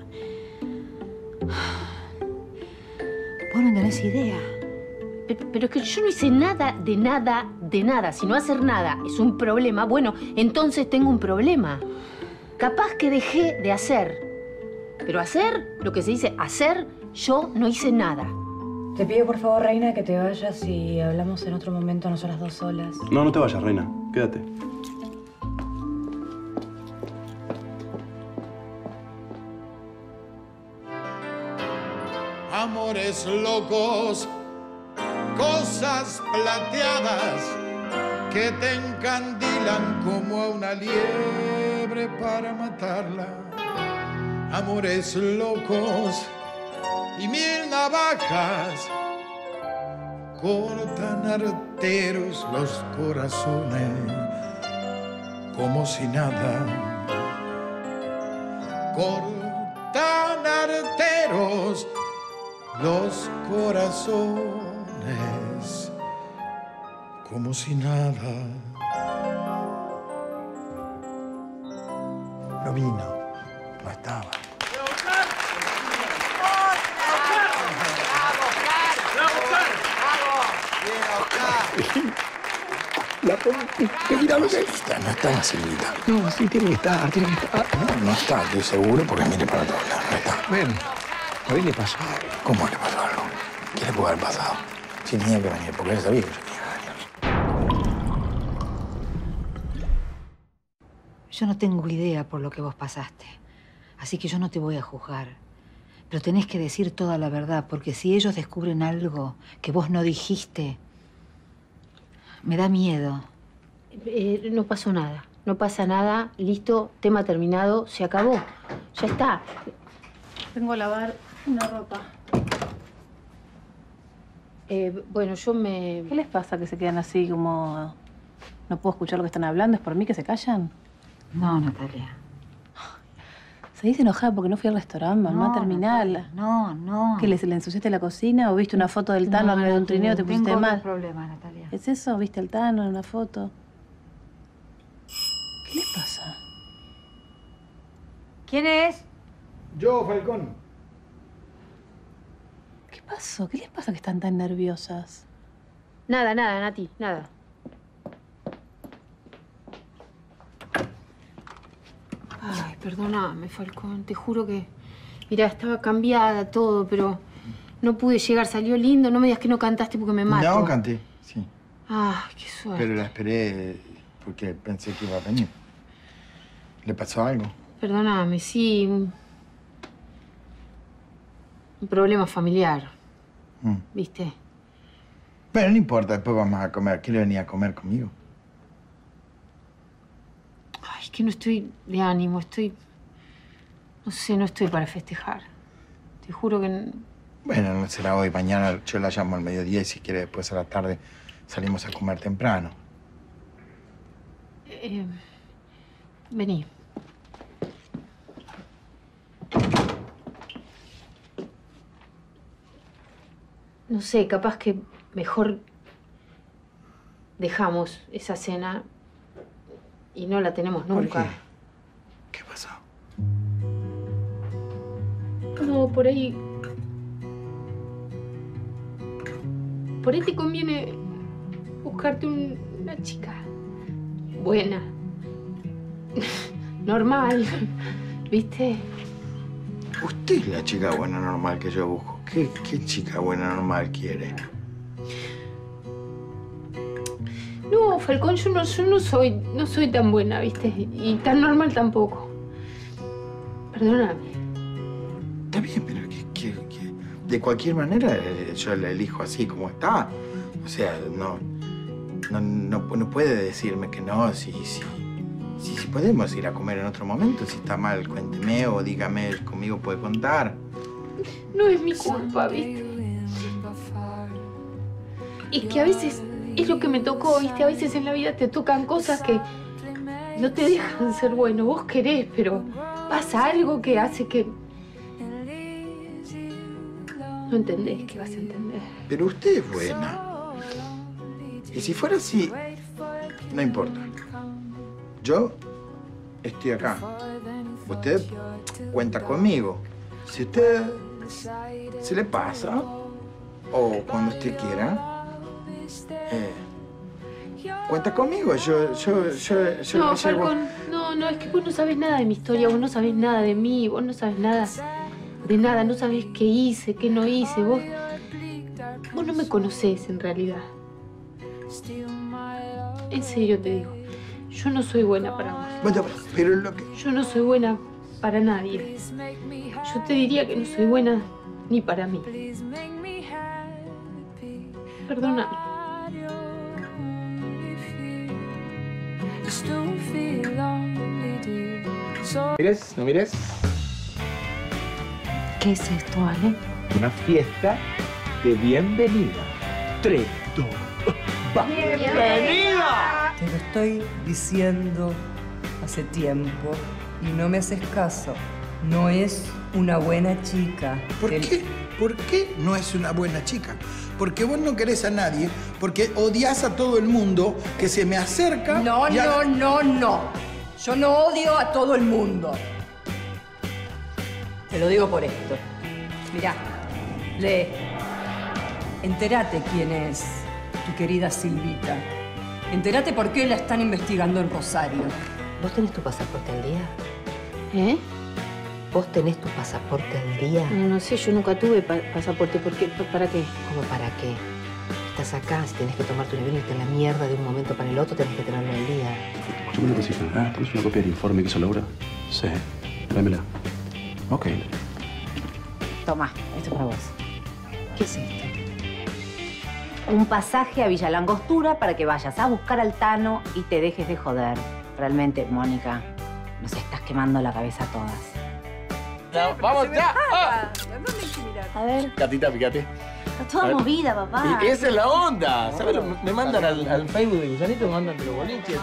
no tenés idea. Pero es que yo no hice nada, de nada, de nada. Si no hacer nada es un problema, bueno, entonces tengo un problema. Capaz que dejé de hacer. Pero hacer, lo que se dice hacer, yo no hice nada. Te pido, por favor, Reina, que te vayas y hablamos en otro momento, no son las 2 solas. No, no te vayas, Reina. Quédate. Amores locos, cosas plateadas que te encandilan como a una liebre para matarla. Amores locos y 1000 navajas cortan arteros los corazones como si nada. Cortan arteros los corazones como si nada. No vino, no estaba. La rompí. Mira lo que está. No está, Silvita. No, sí, tiene que estar, tiene que estar. No está, estoy seguro, porque mire para todos lados. No está. Ven, a ver, le pasó algo. ¿Cómo le pasó algo? ¿Qué le puede haber pasado? Sí, tenía que venir, porque él sabía que yo tenía que venir. Yo no tengo idea por lo que vos pasaste. Así que yo no te voy a juzgar. Pero tenés que decir toda la verdad, porque si ellos descubren algo que vos no dijiste, me da miedo. No pasó nada. No pasa nada. Listo, tema terminado, se acabó. Ya está. Vengo a lavar una ropa. Bueno, yo me... ¿Qué les pasa que se quedan así como... no puedo escuchar lo que están hablando? ¿Es por mí que se callan? No, Natalia. ¿Se dice enojada porque no fui al restaurante, mamá? No, terminal. Natalia, no. ¿Que le ensuciaste la cocina o viste una foto del Tano en medio de un trineo y te pusiste tengo mal? otro problema, Natalia. ¿Es eso? ¿Viste al Tano en una foto? ¿Qué les pasa? ¿Quién es? Yo, Falcón. ¿Qué pasó? ¿Qué les pasa que están tan nerviosas? Nada, Nati, nada. Ay, perdóname, Falcón. Te juro que... Mirá, estaba cambiada todo, pero no pude llegar. Salió lindo. No me digas que no cantaste porque me mato. No, canté, sí. Ay, qué suerte. Pero la esperé porque pensé que iba a venir. ¿Le pasó algo? Perdóname, sí. Un problema familiar. ¿Viste? Pero no importa, después vamos a comer. ¿Quiere venir a comer conmigo? Ay, es que no estoy de ánimo, estoy... No sé, no estoy para festejar. Te juro que... Bueno, no será hoy. Mañana yo la llamo al mediodía y si quiere después a la tarde salimos a comer temprano. Vení. No sé, capaz que mejor dejamos esa cena y no la tenemos nunca. ¿Por qué? ¿Qué pasó? No, por ahí... Por ahí te conviene buscarte una chica buena, normal, ¿viste? Usted es la chica buena normal que yo busco. ¿Qué chica buena normal quiere? No, Falcón, yo no soy tan buena, ¿viste? Y tan normal tampoco. Perdóname. Está bien, pero de cualquier manera yo la elijo así como está. O sea, no puede decirme que no, si podemos ir a comer en otro momento. Si está mal, cuénteme o dígame, conmigo puede contar. No es mi culpa, ¿viste? Es que a veces es lo que me tocó, ¿viste? A veces en la vida te tocan cosas que no te dejan ser bueno. Vos querés, pero pasa algo que hace que... No entendés, ¿qué vas a entender? Pero usted es buena. Y si fuera así, no importa. Yo estoy acá. Usted cuenta conmigo. Si usted se le pasa, o cuando usted quiera, cuenta conmigo. Yo no, Falcón, no, es que vos no sabés nada de mi historia, vos no sabés nada de mí, vos no sabés nada de nada, no sabés qué hice, qué no hice, vos no me conocés en realidad. En serio te digo, yo no soy buena para vos. Bueno, pero lo que... Yo no soy buena para nadie. Yo te diría que no soy buena ni para mí. Perdóname. ¿Mires? ¿No mires? ¿Qué es esto, Ale? Una fiesta de bienvenida. 3, 2, va. ¡Bienvenida! Te lo estoy diciendo hace tiempo y no me haces caso. No es una buena chica. ¿Por qué? ¿Por qué no es una buena chica? Porque vos no querés a nadie, porque odias a todo el mundo que se me acerca. No. Yo no odio a todo el mundo. Te lo digo por esto. Mirá, lee. Entérate quién es tu querida Silvita. Entérate por qué la están investigando en Rosario. ¿Vos tenés tu pasaporte al día? ¿Eh? ¿Vos tenés tu pasaporte al día? No sé, yo nunca tuve pasaporte. ¿Por qué? ¿Para qué? ¿Cómo para qué? Estás acá, si tenés que tomar tu avión y irte a la mierda de un momento para el otro, tenés que tenerlo al día. Escúchame una cosita. ¿Tienes una copia del informe que hizo Laura? Sí. Tráemela. Ok. Tomá, esto es para vos. ¿Qué es esto? Un pasaje a Villa Langostura para que vayas a buscar al Tano y te dejes de joder. Realmente, Mónica, nos estás quemando la cabeza a todas. No, ¡vamos ya! ¡Ah! ¿Dónde hay que mirar? A ver, Gatita, fíjate. está toda movida, papá. Y esa es la onda. ¿Sabes? Me mandan al Facebook de Gusanito, me mandan de los boliches.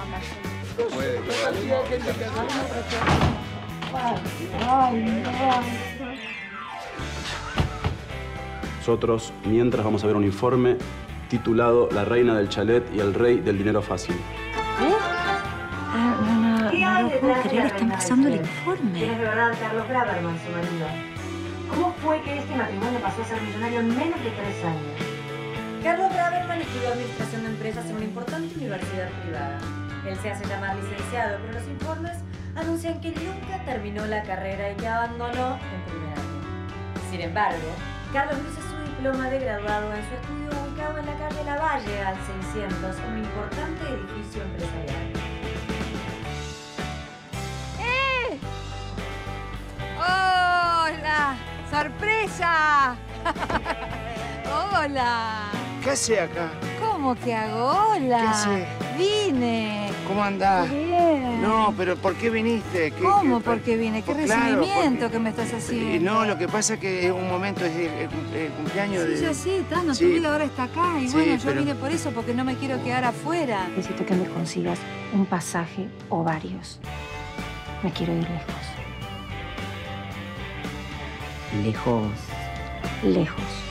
Nosotros, mientras, vamos a ver un informe titulado La reina del chalet y el rey del dinero fácil. No lo puedo creer, están pasando el informe. ¿Quién es de verdad Carlos Braverman, su marido? ¿Cómo fue que este matrimonio pasó a ser millonario en menos de 3 años? Carlos Braverman estudió Administración de Empresas en una importante universidad privada. Él se hace llamar licenciado, pero los informes anuncian que nunca terminó la carrera y que abandonó en primer año. Sin embargo, Carlos luce su diploma de graduado en su estudio ubicado en la calle Lavalle, al 600, un importante edificio empresarial. ¡Hola! ¡Sorpresa! ¡Hola! ¿Qué hace acá? ¿Cómo que hago? ¡Hola! ¿Qué hace? Vine. ¿Cómo andás? Bien. No, pero ¿por qué viniste? ¿Cómo por qué vine? ¿Qué Pues claro, recibimiento que me estás haciendo? No, lo que pasa es que es un momento, es el cumpleaños Sí, de... ya sí, Tano, Sí. tu vida ahora está acá. Y Sí, bueno, yo pero- vine por eso, porque no me quiero quedar afuera. Necesito que me consigas un pasaje o varios. Me quiero ir lejos. Lejos. Lejos.